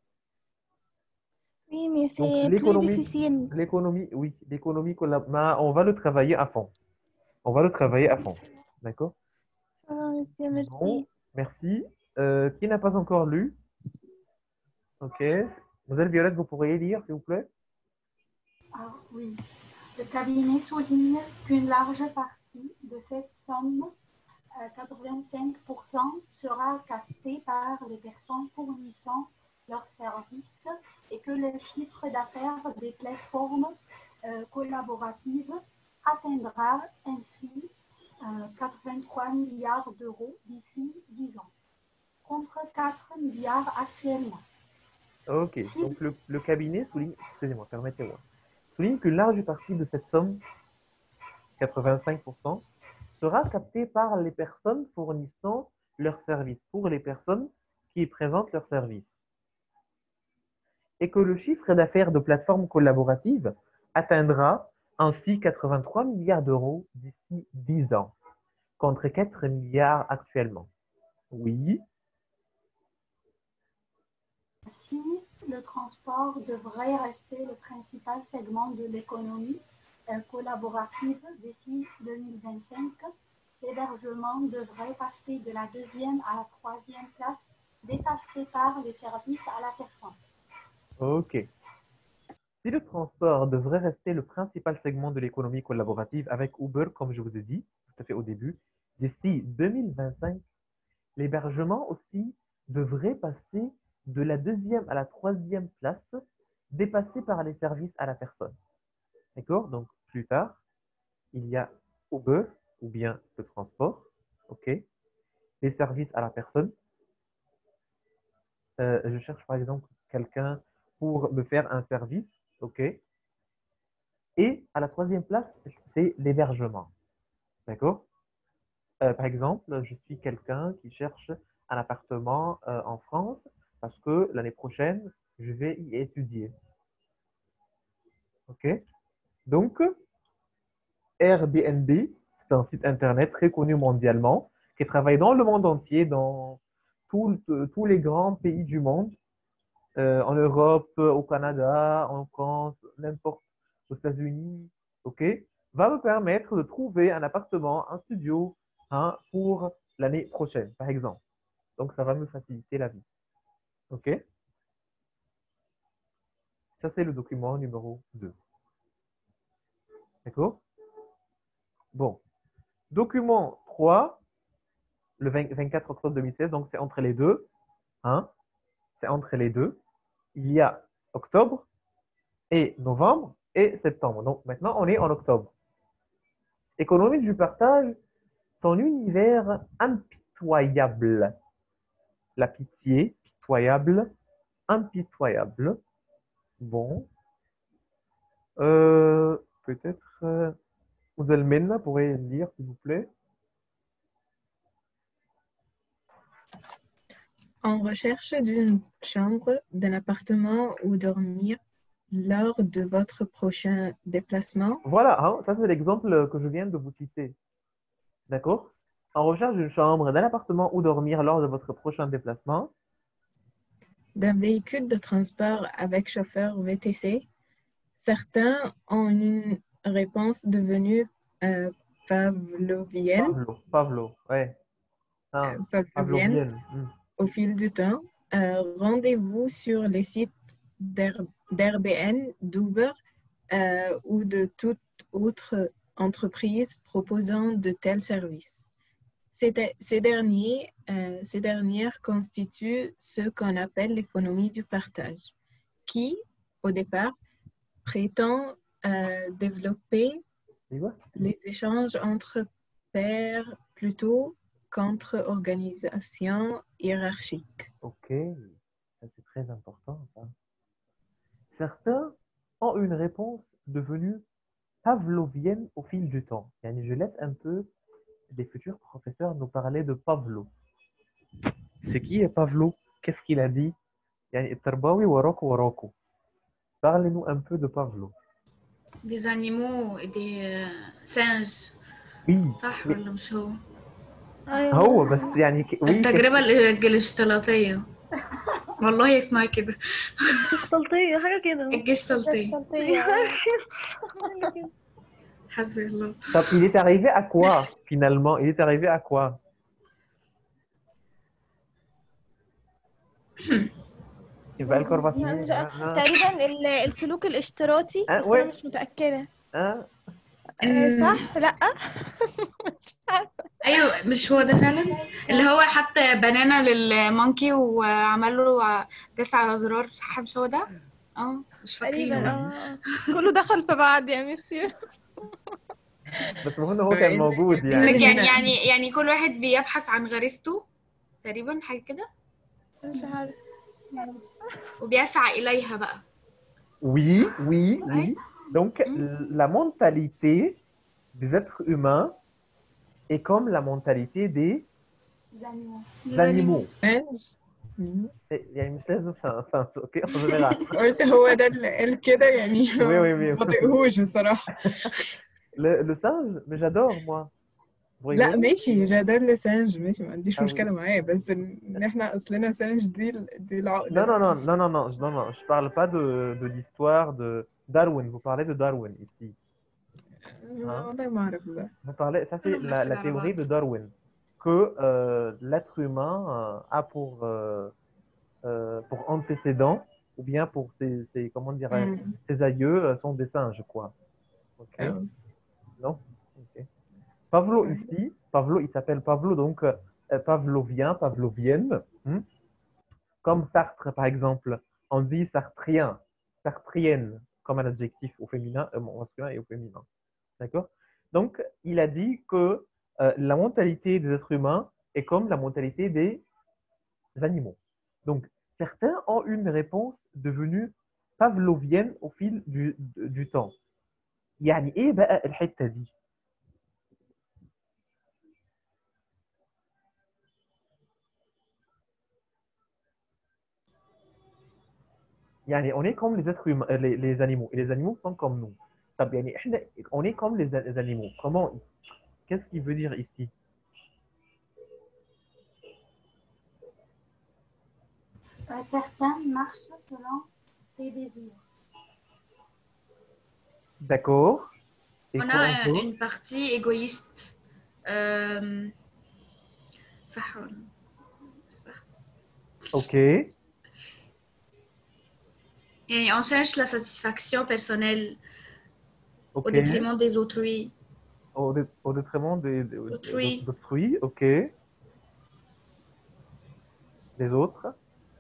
oui, mais Donc, c'est plus difficile. oui, on va le travailler à fond. On va le travailler à fond. D'accord? Ah, monsieur, Bon, merci. merci. Qui n'a pas encore lu? OK. Mademoiselle Violette, vous pourriez lire, s'il vous plaît? Ah oui. Le cabinet souligne qu'une large partie de cette somme, 85%, sera captée par les personnes fournissant leurs services et que le chiffre d'affaires des plateformes collaboratives atteindra ainsi 83 milliards d'euros d'ici 10 ans, contre 4 milliards actuellement. OK. Donc, le cabinet souligne, excusez-moi, permettez-moi, souligne qu'une large partie de cette somme, 85%, sera captée par les personnes fournissant leurs services, pour les personnes qui présentent leurs services. Et que le chiffre d'affaires de plateformes collaboratives atteindra ainsi 83 milliards d'euros d'ici 10 ans, contre 4 milliards actuellement. Oui, Ainsi, le transport devrait rester le principal segment de l'économie collaborative d'ici 2025. L'hébergement devrait passer de la deuxième à la troisième place, dépassé par les services à la personne. ok. Si le transport devrait rester le principal segment de l'économie collaborative avec Uber, comme je vous ai dit tout à fait au début, d'ici 2025, l'hébergement aussi devrait passer de la deuxième à la troisième place, dépassé par les services à la personne. D'accord? Donc, plus tard, il y a Uber ou bien le transport, ok? Les services à la personne. Je cherche par exemple quelqu'un pour me faire un service, ok? Et à la troisième place, c'est l'hébergement, d'accord? Par exemple, je suis quelqu'un qui cherche un appartement en France parce que l'année prochaine, je vais y étudier, ok? Donc, Airbnb, c'est un site internet très connu mondialement qui travaille dans le monde entier, dans tous les grands pays du monde, en Europe, au Canada, en France, n'importe, aux États-Unis, ok, va me permettre de trouver un appartement, un studio, hein, pour l'année prochaine, par exemple. Donc, ça va me faciliter la vie. OK? Ça, c'est le document numéro 2. D'accord? Bon. Document 3, le 24 octobre 2016, donc c'est entre les deux. Hein? C'est entre les deux. Il y a octobre et novembre et septembre. Donc maintenant, on est en octobre. Économie du partage, son univers impitoyable. La pitié, pitoyable, impitoyable. Bon. Peut-être Ouzelmen pourrait lire, s'il vous plaît. En recherche d'une chambre, d'un appartement où dormir lors de votre prochain déplacement, Voilà, hein, ça c'est l'exemple que je viens de vous citer. D'accord? En recherche d'une chambre, d'un appartement où dormir lors de votre prochain déplacement. d'un véhicule de transport avec chauffeur VTC, certains ont une réponse devenue pavlovienne, Pavlo, ouais. Ah, pavlovienne. au fil du temps. Rendez-vous sur les sites d'Airbnb, d'Uber ou de toute autre entreprise proposant de tels services. Ces dernières constituent ce qu'on appelle l'économie du partage, qui, au départ, prétend développer les échanges entre pairs plutôt qu'entre organisations hiérarchiques. Ok, ça c'est très important. Ça. Certains ont une réponse devenue pavlovienne au fil du temps. Yani, je laisse un peu les futurs professeurs nous parler de Pavlo. C'est qui est Pavlo? Qu'est-ce qu'il a dit? Yani, Tarbawi waroko waroko. Parlez-nous un peu de Pavlo. Des animaux et des singes. Oui. صح ولا مش هو؟ هو بس يعني التجربة الاشتراطية. والله اسمها كده. الجستلطية حاجة كده. الجستلطية. حسبي الله. طب il est arrivé à quoi finalement? Il est arrivé à quoi? يبقى الكرباتيين تقريبا السلوك الاشتراطي بس انا مش متأكدة. صح؟ لا مش عارفة. ايوه مش هو ده فعلا اللي هو حط بنانا للمونكي وعمل له داس على زرار، صح مش هو ده؟ مش فاكرين. كله دخل في بعض يا ميسيو. بس المهم هو كان موجود يعني كل واحد بيبحث عن غريزته تقريبا، حاجه كده مش عارف، وبيسعى اليها بقى. Oui. Donc, la mentalité des êtres humains est comme la mentalité des animaux. يعني مش لازم سنس، اوكي en général. قلت هو ده الكده يعني ما بطيقهوش بصراحة. Le singe, mais j'adore moi. لا ماشي جادر لسانج ماشي، ما عنديش مشكلة معاه، بس ان احنا اصلنا سانج دي العقدة. Non, je parle pas de l'histoire de Darwin, vous parlez de Darwin ici. والله ما اعرف بقى. Vous parlez, ça c'est la théorie de Darwin, que l'être humain a pour antécédent, ou bien pour ses comment dire, ses aïeux sont des singes, quoi. Ok. Non? Ok. Pavlo ici, Pavlo, il s'appelle Pavlo, donc pavlovien, pavlovienne. Comme Sartre, par exemple, on dit sartrien, sartrienne, comme un adjectif au féminin, au masculin et au féminin. D'accord? Donc, il a dit que la mentalité des êtres humains est comme la mentalité des animaux. Donc, certains ont une réponse devenue pavlovienne au fil du temps. يعني ايه بقى الحتة دي؟ يعني on est comme les êtres humains, les animaux, et les animaux sont comme nous. طب يعني احنا on est comme les animaux. Comment? Qu'est-ce qu'il veut dire ici? Certains marchent selon ses désirs. D'accord. Et on a une partie égoïste. صح. Ok. Et on cherche la satisfaction personnelle au Ok. détriment des autrui. Au détriment Autrui. d'autrui, ok. Des autres.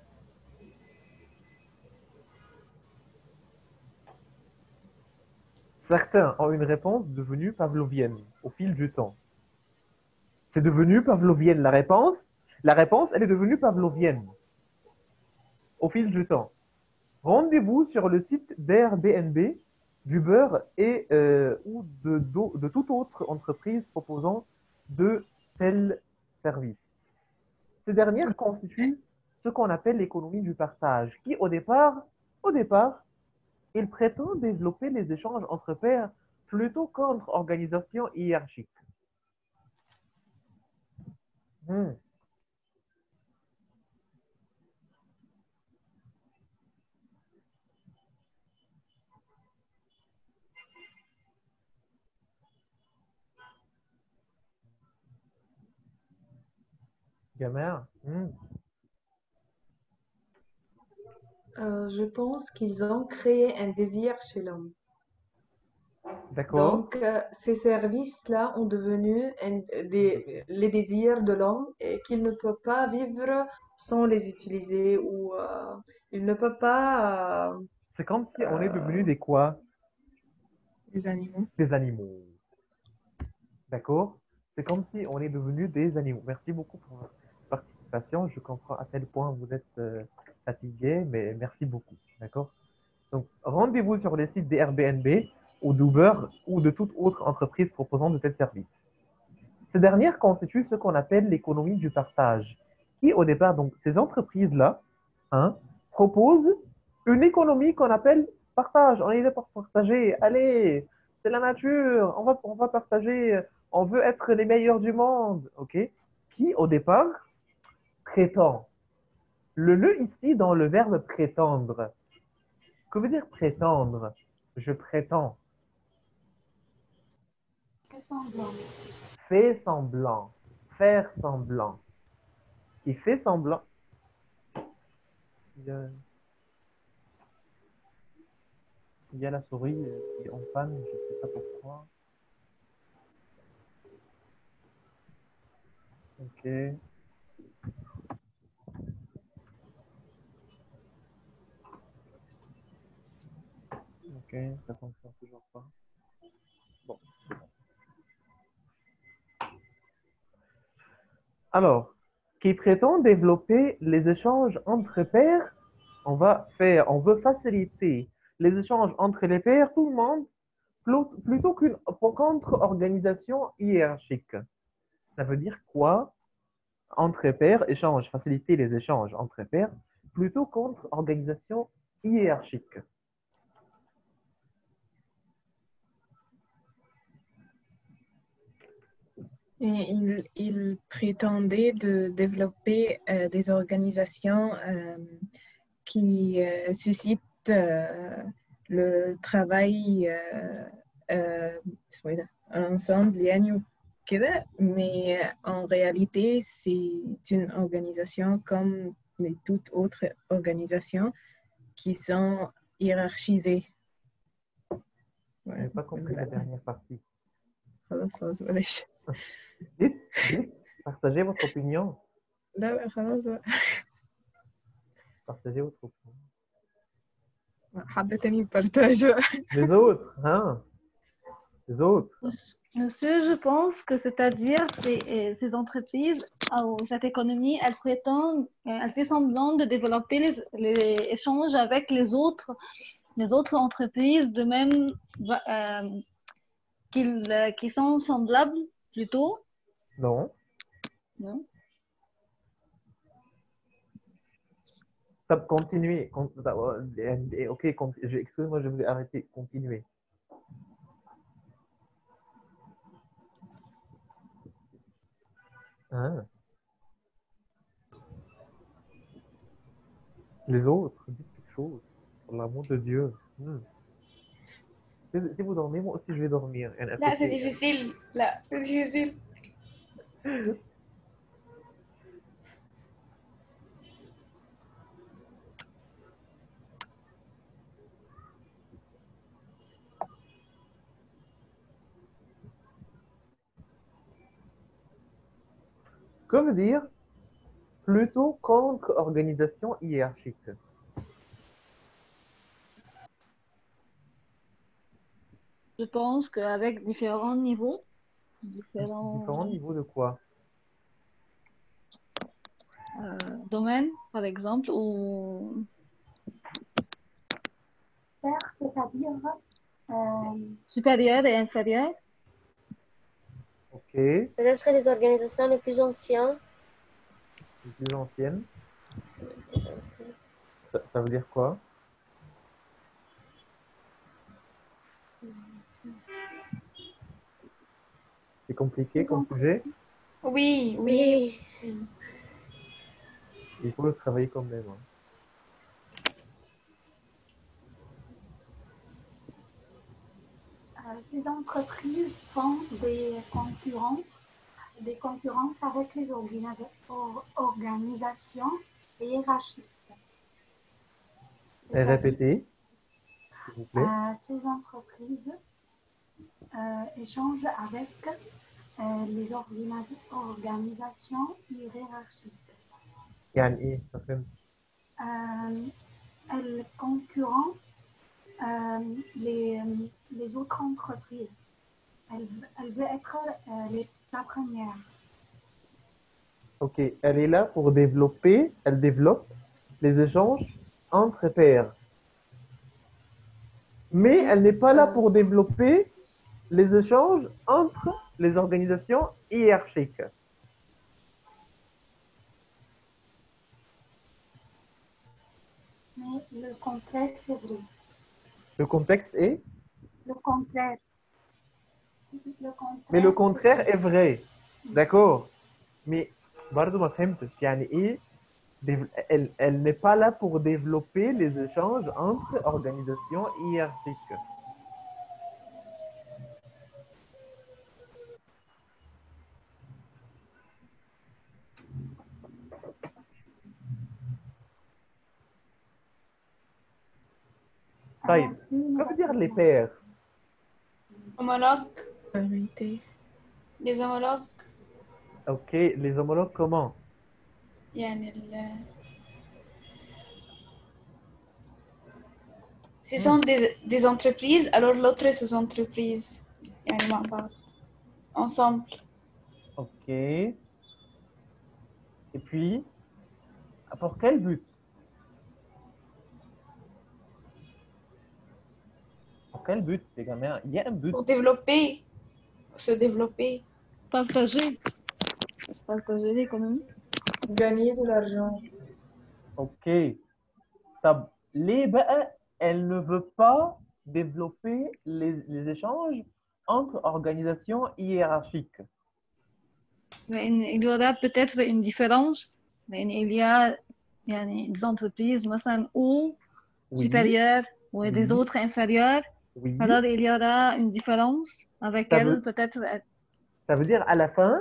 Certains ont une réponse devenue pavlovienne au fil du temps. C'est devenu pavlovienne la réponse. La réponse, elle est devenue pavlovienne au fil du temps. Rendez-vous sur le site d'Airbnb, d'Uber et ou de toute autre entreprise proposant de tels services. Ces dernières constituent ce qu'on appelle l'économie du partage, qui au départ, il prétend développer les échanges entre pairs plutôt qu'entre organisations hiérarchiques. Hmm. Gamin. Hmm. Je pense qu'ils ont créé un désir chez l'homme. D'accord. Donc, ces services-là ont devenu les désirs de l'homme et qu'il ne peut pas vivre sans les utiliser ou il ne peut pas... C'est comme si on est devenu euh, des quoi? Les animaux. Des animaux. D'accord? C'est comme si on est devenu des animaux. Merci beaucoup pour votre participation. Je comprends à quel point vous êtes fatigué, mais merci beaucoup. D'accord? Donc, rendez-vous sur les sites des Airbnb ou d'Uber ou de toute autre entreprise proposant de tels services. Ces dernières constituent ce qu'on appelle l'économie du partage, qui au départ, donc ces entreprises-là, hein, proposent une économie qu'on appelle partage. On est là pour partager. Allez, c'est la nature. On va partager. On veut être les meilleurs du monde. OK? Qui au départ prétend. Le ici dans le verbe prétendre. Que veut dire prétendre? Je prétends. Fais semblant. Fait semblant. Faire semblant. Qui fait semblant. Il y a la souris qui est en panne, je ne sais pas pourquoi. Ok. Ok, ça fonctionne toujours pas. Bon. Alors, qui prétend développer les échanges entre pairs, on veut faciliter les échanges entre les pairs, tout le monde, plutôt qu'une contre-organisation hiérarchique. Ça veut dire quoi? Entre pairs, échange, faciliter les échanges entre pairs, plutôt contre organisation hiérarchique. Et il prétendait de développer des organisations qui suscitent le travail ensemble يعني وكده mais en réalité c'est une organisation comme les toutes autres organisations qui sont hiérarchisées. Je n'ai pas compris la dernière partie. خلاص بلاش. Dites, partagez votre opinion. لا خلاص بقى. Partagez votre opinion. حد تاني partage بقى. Les autres, hein? Les autres. Monsieur, je pense que c'est-à-dire ces entreprises ou cette économie, elle prétend, elle fait semblant de développer les échanges avec les autres entreprises de même qui sont semblables plutôt. Non. Non. Continuez. Ok, excusez-moi, je vous ai arrêté. Continuez. Hein? Les autres, dites quelque chose. Pour l'amour de Dieu. Si vous dormez, moi aussi je vais dormir. Là, c'est difficile. Là, c'est difficile. Que veut dire plutôt contre-organisation hiérarchique? Je pense qu'avec différents niveaux, Différents niveaux de quoi? domaines, par exemple, ou C'est-à-dire supérieurs et inférieurs. Ok. Peut-être les organisations les plus anciennes. Les plus anciennes. Ça veut dire quoi? C'est compliqué comme sujet. Oui, Oui. Il faut le travailler quand même, hein. Ces entreprises font des concurrences avec les organisations hiérarchiques. Et répétez, s'il vous plaît. Ces entreprises échangent avec les organisations hiérarchiques. يعني إيه؟ ما فهمت. Elles concurrencent les autres entreprises. Elle veut être la première. Ok, elle est là pour développer, elle développe les échanges entre pairs. Mais elle n'est pas là pour développer les échanges entre les organisations hiérarchiques. Mais le contraire, c'est vrai. Le contexte est? Le contraire. Mais le contraire est vrai. D'accord. Mais برضو ما فهمتش يعني ايه elle n'est pas là pour développer les échanges entre organisations hiérarchiques. طيب, que veut dire les pairs? Homologue. Parité. Les homologues. Ok, les homologues comment? يعني ce sont des entreprises, alors l'autre c'est des entreprises. يعني مع بعض. Ensemble. Ok. Et puis, pour quel but? Pour quel but, les gamins? Il y a un but. Pour développer. Se développer. Partager l'économie. Gagner de l'argent. Ok. طب ليه بقى elle ne veut pas développer les échanges entre organisations hiérarchiques? Mais il y aura peut-être une différence. Mais il y a des entreprises مثلا ou Oui. supérieures ou Oui. des autres inférieures. Oui. Alors il y aura une différence avec Ça elles veut- peut-être. Ça veut dire à la fin,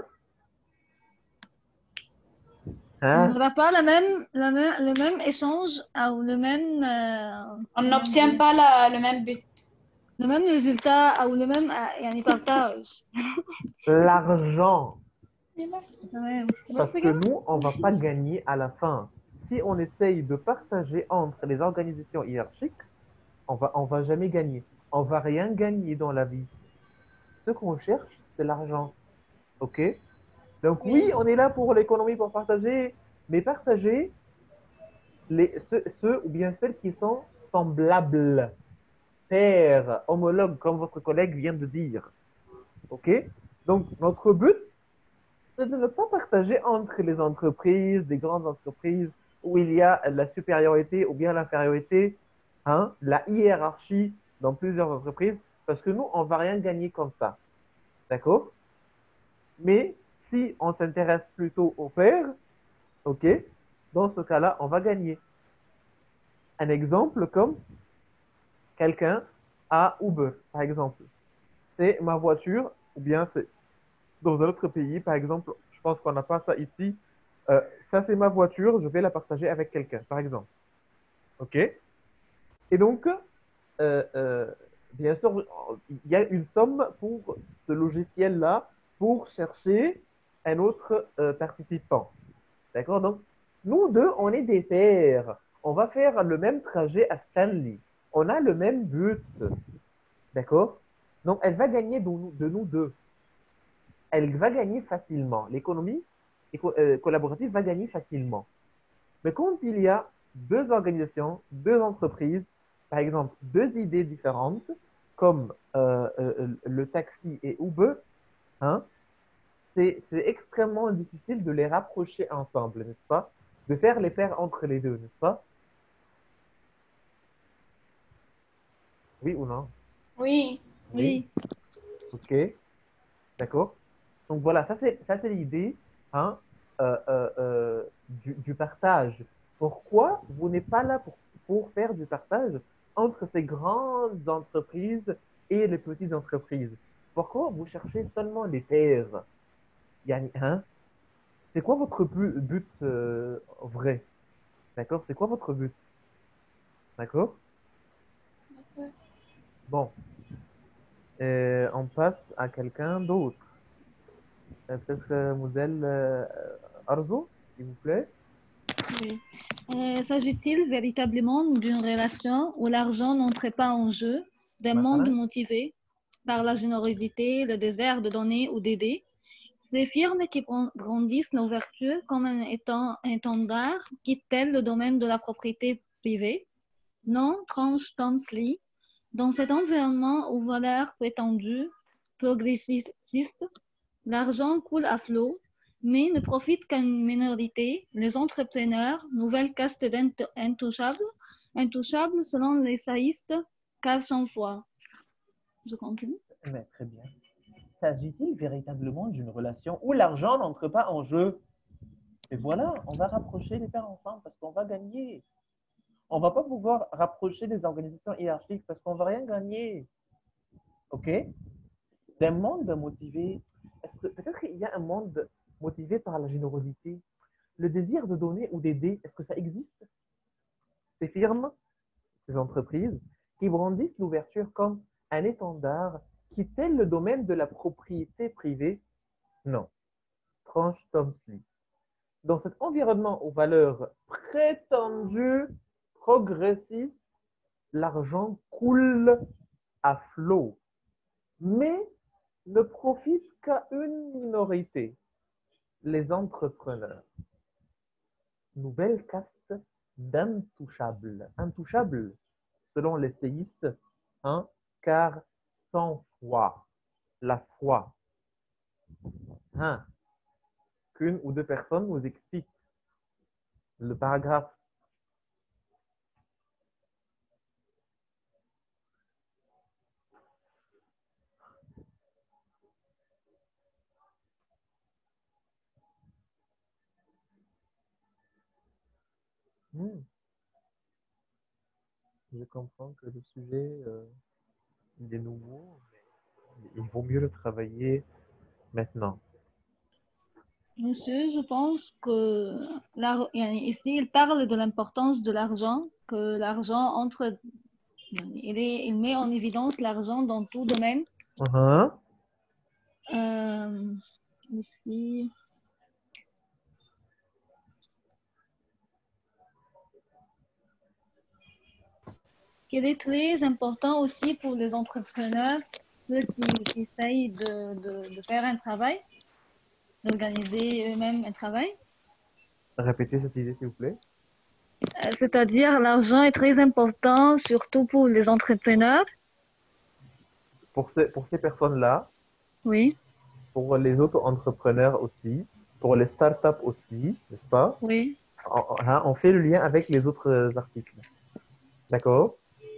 On hein, n'aura pas le même échange ou le même On n'obtient pas le même but. le même résultat ou le même partage. l'argent. تمام. Parce que nous, on ne va pas gagner à la fin. Si on essaye de partager entre les organisations hiérarchiques, on va jamais gagner. On va rien gagner dans la vie. Ce qu'on cherche, c'est l'argent. OK? Donc oui, on est là pour l'économie, pour partager, mais partager ceux ou bien celles qui sont semblables, pairs, homologues, comme votre collègue vient de dire. OK? Donc notre but, c'est de ne pas partager entre les entreprises, des grandes entreprises, où il y a la supériorité ou bien l'infériorité, hein, la hiérarchie dans plusieurs entreprises, parce que nous, on ne va rien gagner comme ça. D'accord? Mais si on s'intéresse plutôt aux pairs, ok, dans ce cas-là, on va gagner. Un exemple comme quelqu'un a Uber, par exemple. C'est ma voiture, ou bien c'est dans un autre pays, par exemple, je pense qu'on n'a pas ça ici. Ça, c'est ma voiture, je vais la partager avec quelqu'un, par exemple. OK? Et donc, bien sûr, il y a une somme pour ce logiciel-là pour chercher un autre participant. D'accord? Donc, nous deux, on est des pairs. On va faire le même trajet à Stanley. On a le même but. D'accord? Donc, elle va gagner de nous deux. Elle va gagner facilement. L'économie collaborative va gagner facilement. Mais quand il y a deux organisations, deux entreprises, par exemple, deux idées différentes, comme le taxi et Uber, hein, c'est extrêmement difficile de les rapprocher ensemble, n'est-ce pas? De faire les paires entre les deux, n'est-ce pas? Oui ou non? Oui. Oui. Ok, d'accord. Donc voilà, ça c'est l'idée, hein, du partage. Pourquoi vous n'êtes pas là pour faire du partage entre ces grandes entreprises et les petites entreprises? Pourquoi vous cherchez seulement les paires? Yani, hein? C'est quoi votre but vrai? D'accord? C'est quoi votre but? D'accord? D'accord. Bon, on passe à quelqu'un d'autre. Peut-être Moselle Arzo, s'il vous plaît. Oui. S'agit-il véritablement d'une relation où l'argent n'entrait pas en jeu, d'un monde مثلا motivé par la générosité, le désir de donner ou d'aider? Ces firmes qui brandissent nos vertus comme un étendard quittent-elles le domaine de la propriété privée? Non, tranche Tomsley. Dans cet environnement aux valeurs prétendues progressistes, l'argent coule à flot, mais ne profite qu'à une minorité, les entrepreneurs, nouvelle caste intouchables selon les saïstes, car sans foi. Je continue. Mais très bien. S'agit-il véritablement d'une relation où l'argent n'entre pas en jeu? Et voilà, on va rapprocher les pairs ensemble parce qu'on va gagner. On va pas pouvoir rapprocher des organisations hiérarchiques parce qu'on va rien gagner. OK? D'un monde motivé, peut-être qu'il y a un monde motivé par la générosité, le désir de donner ou d'aider, est-ce que ça existe? Ces firmes, ces entreprises qui brandissent l'ouverture comme un étendard qui tel le domaine de la propriété privée? Non. Tranche Tomsley. Dans cet environnement aux valeurs prétendues progressistes, l'argent coule à flot, mais ne profite qu'à une minorité, les entrepreneurs. Nouvelle caste d'intouchables. Intouchables, selon les séistes, hein, car sans foi, la foi, hein, qu'une ou deux personnes nous expliquent le paragraphe. Je comprends que le sujet il est nouveau, mais il vaut mieux le travailler maintenant. Monsieur, je pense que ici, il parle de l'importance de l'argent, que l'argent entre, il met en évidence l'argent dans tout domaine. Ici, qu'il est très important aussi pour les entrepreneurs, ceux qui essayent de faire un travail, d'organiser eux-mêmes un travail. Répétez cette idée, s'il vous plaît. C'est-à-dire, l'argent est très important, surtout pour les entrepreneurs. Pour ces personnes-là, oui. Pour les autres entrepreneurs aussi, pour les startups aussi, n'est-ce pas? Oui. On fait le lien avec les autres articles. D'accord?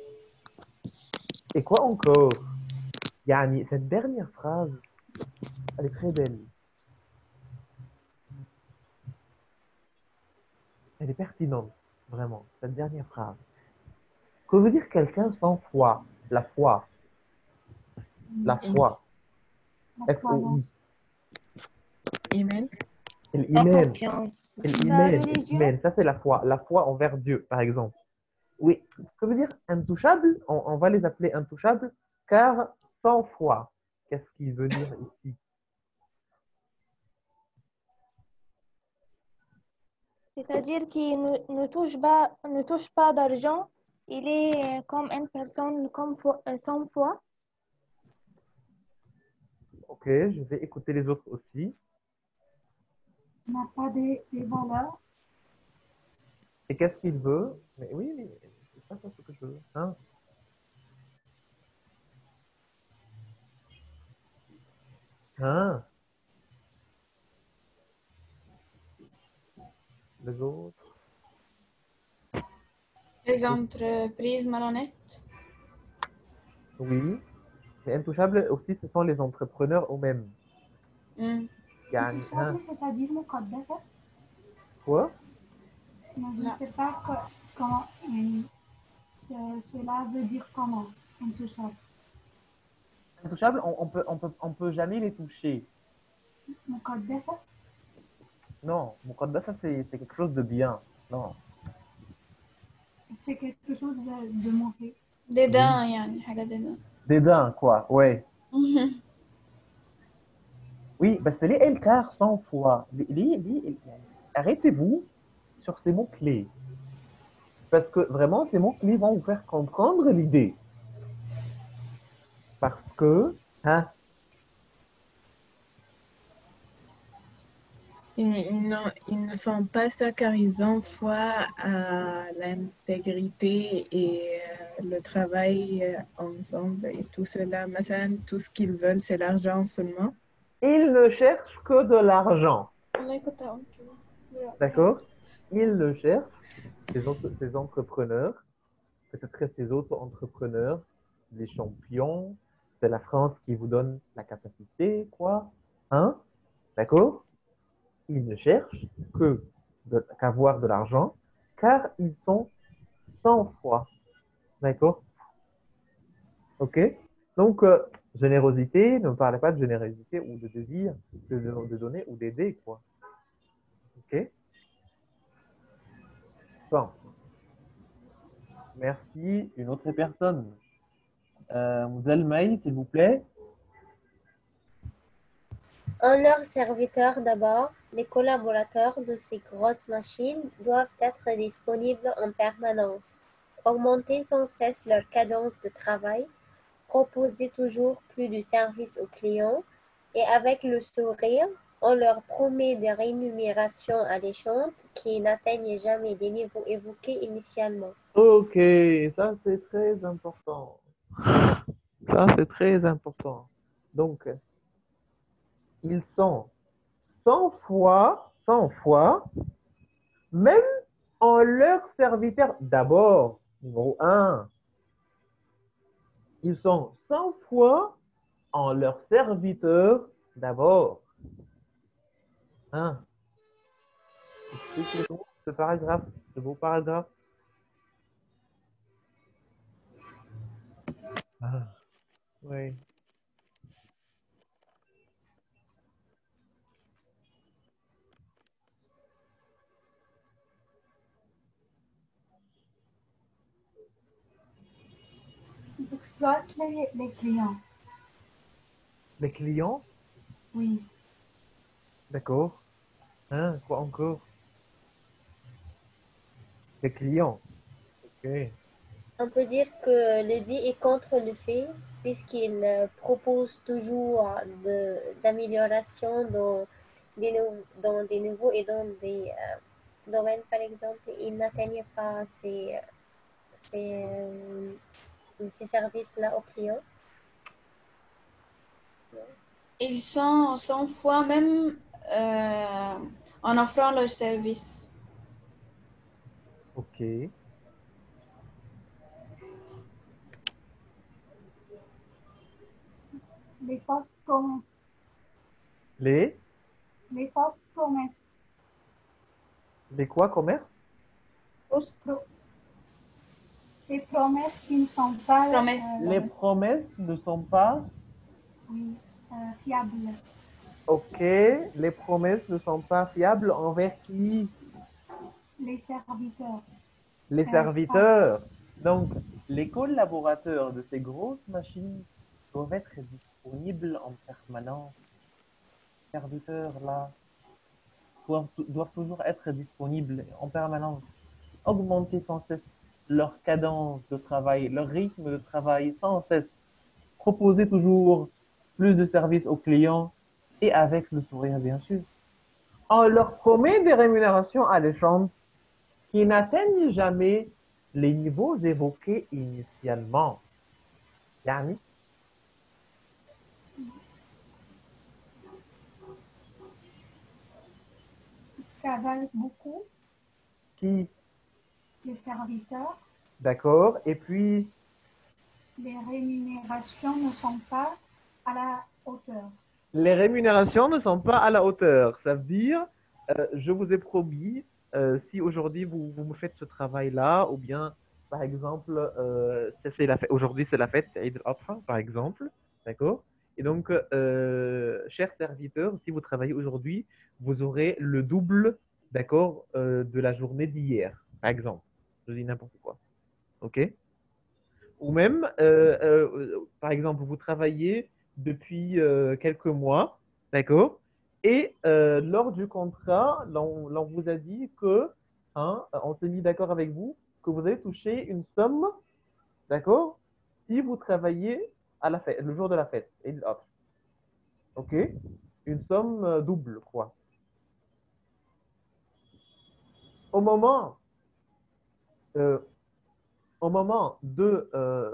Et quoi encore? Yani, cette dernière phrase, elle est très belle. Elle est pertinente, vraiment, cette dernière phrase. Que veut dire quelqu'un sans foi? La foi. La foi. F-O-I. Iman. L'iman. Ça, c'est la foi. La foi envers Dieu, par exemple. Oui. Que veut dire intouchable? On va les appeler intouchables car sans foi. Qu'est-ce qu'il veut dire ici? C'est-à-dire qu'il ne touche pas d'argent. Il est comme une personne sans foi. Ok, je vais écouter les autres aussi. Il n'a pas des valeurs. Et qu'est-ce qu'il veut? Mais oui, mais c'est pas ça ce que je veux. Hein? Hein? Les autres? Les entreprises malhonnêtes. Oui. Mais intouchables aussi, ce sont les entrepreneurs eux-mêmes. Hmm. يعني ها Intouchable, c'est-à-dire مقدسة. quoi? Mais je ne sais pas comment cela veut dire comment, intouchable. Intouchables, on peut jamais les toucher. مقدسة. Non, ça c'est quelque chose de bien. Non. C'est quelque chose de mauvais. dédain يعني حاجة dédain. Dédain, quoi, ouais. Oui, parce que les LCAR 100 fois. Arrêtez-vous sur ces mots-clés. Parce que vraiment, ces mots-clés vont vous faire comprendre l'idée. Parce que, hein, Ils ne font pas ça car ils ont foi à l'intégrité et le travail ensemble et tout cela. مثلا, tout ce qu'ils veulent, c'est l'argent seulement. ils ne cherchent que de l'argent. والله كنت هقول كده. D'accord? Ils ne cherchent, ces entrepreneurs, peut-être ces autres entrepreneurs, les champions, c'est la France qui vous donne la capacité, quoi. Hein? D'accord? Ils ne cherchent qu'avoir de l'argent, car ils sont sans foi. D'accord? Ok? Donc, générosité, ne me parlez pas de générosité ou de désir de donner ou d'aider, quoi. Ok? Bon. Merci. Une autre personne. Zalmaï, s'il vous plaît. En leur serviteur d'abord, les collaborateurs de ces grosses machines doivent être disponibles en permanence, augmenter sans cesse leur cadence de travail, proposer toujours plus de services aux clients et avec le sourire, on leur promet des rémunérations alléchantes qui n'atteignent jamais les niveaux évoqués initialement. Ok, ça c'est très important. Ça c'est très important. Donc, ils sont sans foi, même en leur serviteur. D'abord, numéro un, ils sont sans foi en leur serviteur d'abord. Hein? Expliquez-nous ce paragraphe, ce beau paragraphe. Ah, oui. Ils exploitent les clients. Les clients, Oui. d'accord. Hein, quoi encore? Les clients, ok. On peut dire que le dit est contre le fait, puisqu'il propose toujours d'améliorations dans des nouveaux et dans des domaines, par exemple. Il n'atteignent pas ces services-là aux clients. Ils sont sans foi même en offrant leur service. Ok. Les fausses promesses. Les Fausses promesses. Les quoi, commerce? Les promesses qui ne sont pas Les promesses ne sont pas oui, fiables. ok. Les promesses ne sont pas fiables envers qui? Les serviteurs. Les serviteurs. Donc, les collaborateurs de ces grosses machines doivent être disponibles en permanence. Serviteurs là, doivent toujours être disponibles en permanence, augmenter sans cesse leur cadence de travail, leur rythme de travail sans cesse, proposer toujours plus de services aux clients et avec le sourire, bien sûr. On leur promet des rémunérations alléchantes qui n'atteignent jamais les niveaux évoqués initialement. Yani, Travaillent beaucoup qui, les serviteurs. d'accord, et puis, Les rémunérations ne sont pas à la hauteur. les rémunérations ne sont pas à la hauteur. Ça veut dire, je vous ai promis, si aujourd'hui vous me faites ce travail-là, ou bien, par exemple, aujourd'hui c'est la fête, Eid al-Adha, par exemple, d'accord? Et donc, chers serviteurs, si vous travaillez aujourd'hui, vous aurez le double, d'accord, de la journée d'hier, par exemple. Je dis n'importe quoi, ok? Ou même, par exemple, vous travaillez depuis quelques mois, d'accord? Et lors du contrat, l'on vous a dit que, hein, on s'est mis d'accord avec vous, que vous allez toucher une somme, d'accord? Si vous travaillez à la fête, le jour de la fête, et hop, ok? Une somme double, quoi. Au moment, euh, au moment de,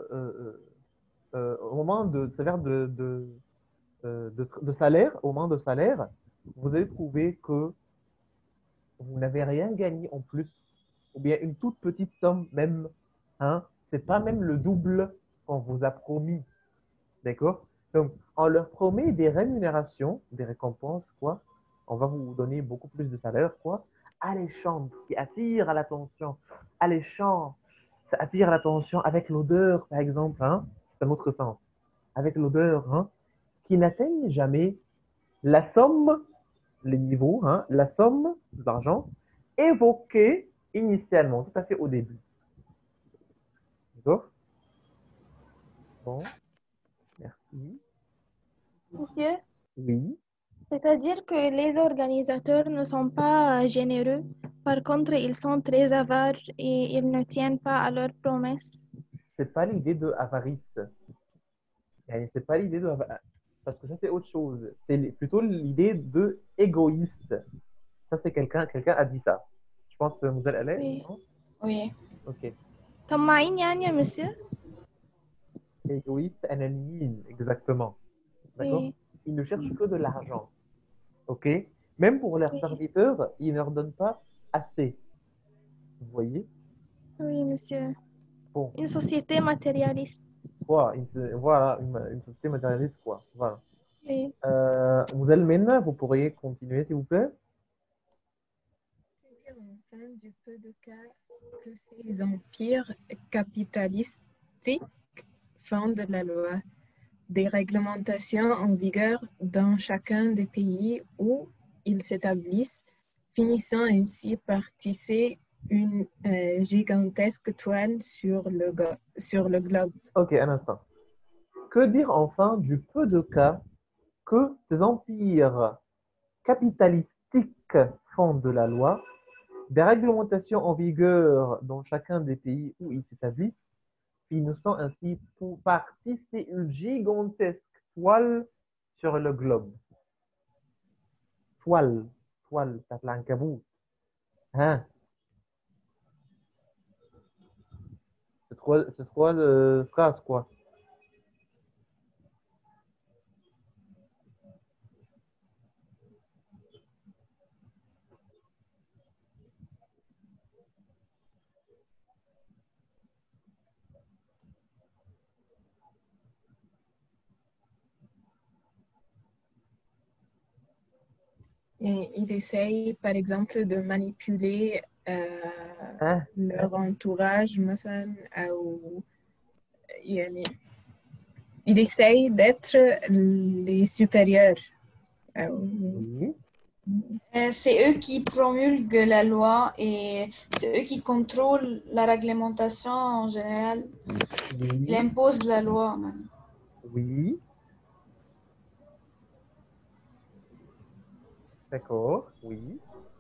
au moment de, c'est-à-dire de salaire, au moment de salaire, vous allez trouver que vous n'avez rien gagné en plus, ou bien une toute petite somme même, hein, c'est pas même le double qu'on vous a promis, d'accord? Donc, on leur promet des rémunérations, des récompenses, quoi. On va vous donner beaucoup plus de salaire, quoi, alléchantes, qui attirent à l'attention, alléchant, ça attire l'attention avec l'odeur, par exemple, hein, c'est un autre sens, avec l'odeur, hein, qui n'atteignent jamais la somme, les niveaux, hein, la somme d'argent évoquée initialement, tout à fait au début. D'accord? Bon, merci. Monsieur, Oui, c'est-à-dire que les organisateurs ne sont pas généreux. Par contre, ils sont très avares et ils ne tiennent pas à leurs promesses. c'est pas l'idée de avarice. C'est pas l'idée de parce que ça c'est autre chose. C'est plutôt l'idée de égoïste. Ça c'est quelqu'un a dit ça. Je pense que vous allez, Oui. non? Oui. Ok. طماعين يعني يا monsieur? Égoïste, anonyme, exactement. D'accord? Oui, Ils ne cherchent que de l'argent. Ok? Même pour leurs oui, serviteurs, ils ne leur donnent pas assez. Vous voyez? oui, monsieur. Bon, Une société matérialiste. voilà, une société matérialiste, quoi. Voilà. Oui. Mouzelmine, vous pourriez continuer, s'il vous plaît? C'est-à-dire, enfin, du peu de cas que ces empires capitalistiques font de la loi, des réglementations en vigueur dans chacun des pays où ils s'établissent, finissant ainsi par tisser une gigantesque toile sur le globe. Ok, un instant. Que dire enfin du peu de cas que ces empires capitalistiques font de la loi, des réglementations en vigueur dans chacun des pays où ils s'établissent, finissant ainsi par tisser une gigantesque toile sur le globe. Toile, toile, ça s'appelle un cabout. Hein? C'est trois phrases, quoi. Et il essaye, par exemple, de manipuler Hein? leur entourage, مثلا, أو يعني il essaye d'être les supérieurs. Oui. C'est eux qui promulguent la loi et c'est eux qui contrôlent la réglementation en général. Ils Oui. imposent la loi même. Oui. D'accord. Oui.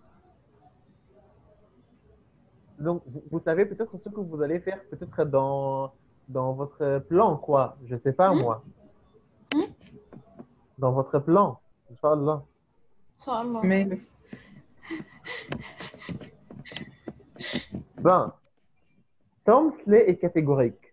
Donc, vous savez peut-être ce que vous allez faire, peut-être dans votre plan, quoi. Je sais pas, moi. Dans votre plan. Inch'Allah. Inch'Allah. Mais Ben, Tom Slay est catégorique.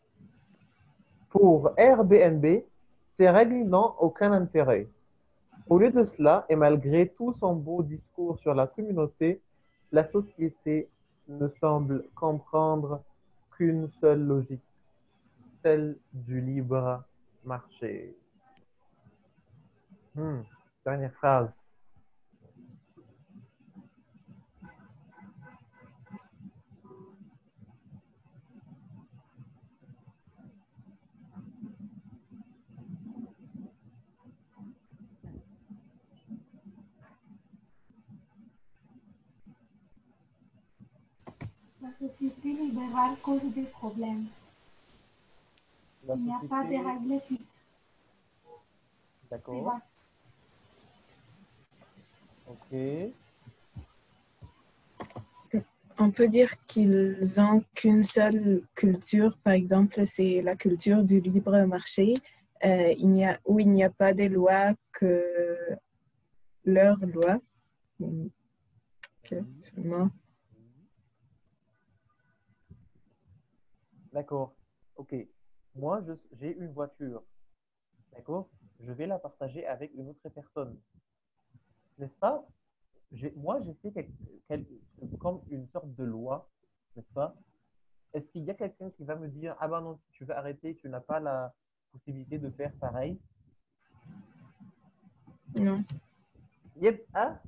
Pour Airbnb, ces règles n'ont aucun intérêt. Au lieu de cela, et malgré tout son beau discours sur la communauté, la société ne semble comprendre qu'une seule logique, celle du libre marché. Dernière phrase. La société libérale cause des problèmes. La Il n'y a pas de société- règles fixes. C'est D'accord. vaste. Ok. on peut dire qu'ils ont qu'une seule culture. Par exemple, c'est la culture du libre marché. Où il n'y a pas de loi que leur loi. Ok, seulement. D'accord. Ok. Moi, j'ai une voiture. D'accord? Je vais la partager avec une autre personne. N'est-ce pas? Moi, j'ai fait comme une sorte de loi, n'est-ce pas? Est-ce qu'il y a quelqu'un qui va me dire, ah ben non, tu veux arrêter, tu n'as pas la possibilité de faire pareil? Non. Yep. Ah?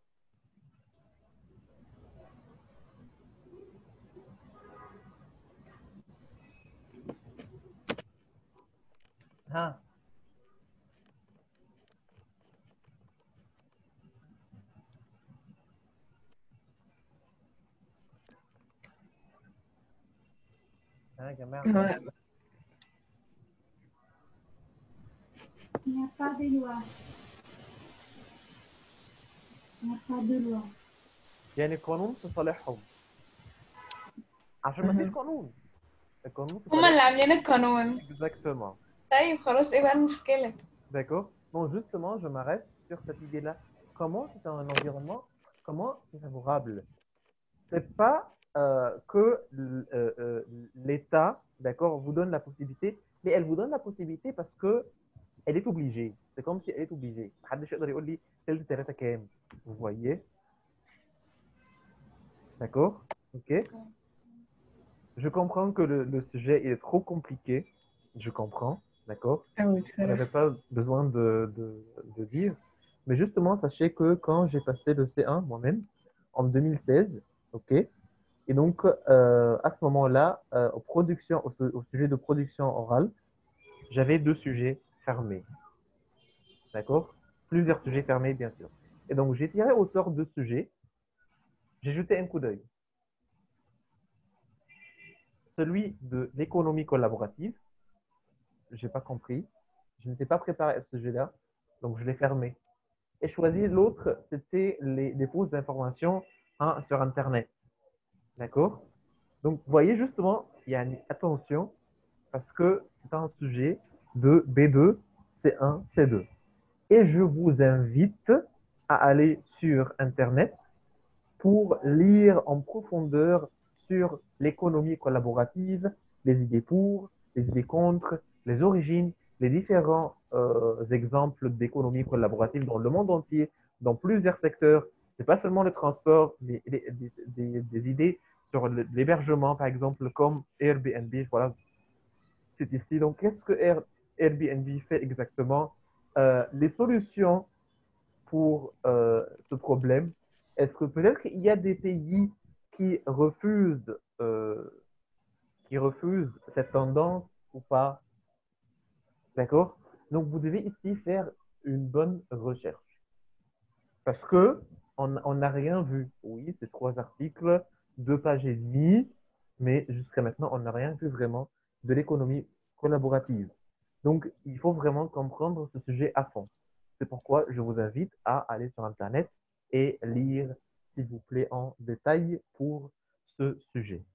Ah. Ah, gamin. Ouais. Il n'y a pas de loi. Il n'y a pas de loi. يعني القانون في صالحهم عشان ما فيش قانون. القانون في هما اللي صالحهم. عاملين القانون. Exactement. طيب خلاص ايه بقى المشكلة؟ D'accord. Bon, justement, je m'arrête sur cette idée-là. Comment c'est un environnement, comment c'est favorable? C'est pas que l'État, d'accord, vous donne la possibilité, mais elle vous donne la possibilité parce que elle est obligée. C'est comme si elle est obligée. محدش يقدر يقول لي تلت تلاتة كام. Vous voyez? D'accord? Ok. Je comprends que le sujet est trop compliqué. Je comprends. D'accord? Ah oui, ça On va. n'avait pas besoin de dire. Mais justement, sachez que quand j'ai passé le C1 moi-même, en 2016, ok, et donc à ce moment-là, au sujet de production orale, j'avais deux sujets fermés. D'accord? Plusieurs sujets fermés, bien sûr. Et donc, j'ai tiré au sort deux sujets. J'ai jeté un coup d'œil. Celui de l'économie collaborative, je n'ai pas compris. Je n'étais pas préparé à ce sujet-là, donc je l'ai fermé. Et choisi l'autre, c'était les dépôts d'informations sur Internet. D'accord? Donc, vous voyez justement, il y a une attention parce que c'est un sujet de B2, C1, C2. Et je vous invite à aller sur Internet pour lire en profondeur sur l'économie collaborative, les idées pour, les idées contre, les origines, les différents exemples d'économie collaborative dans le monde entier, dans plusieurs secteurs. C'est pas seulement le transport, mais des idées sur l'hébergement, par exemple, comme Airbnb. Voilà, c'est ici. Donc, qu'est-ce que Airbnb fait exactement? Les solutions pour ce problème? Est-ce que peut-être qu'il y a des pays qui refusent, euh, qui refusent cette tendance ou pas? D'accord? Donc, vous devez ici faire une bonne recherche. Parce que on n'a rien vu. Oui, c'est 3 articles, 2 pages et demie, mais jusqu'à maintenant, on n'a rien vu vraiment de l'économie collaborative. Donc, il faut vraiment comprendre ce sujet à fond. C'est pourquoi je vous invite à aller sur Internet et lire, s'il vous plaît, en détail pour ce sujet.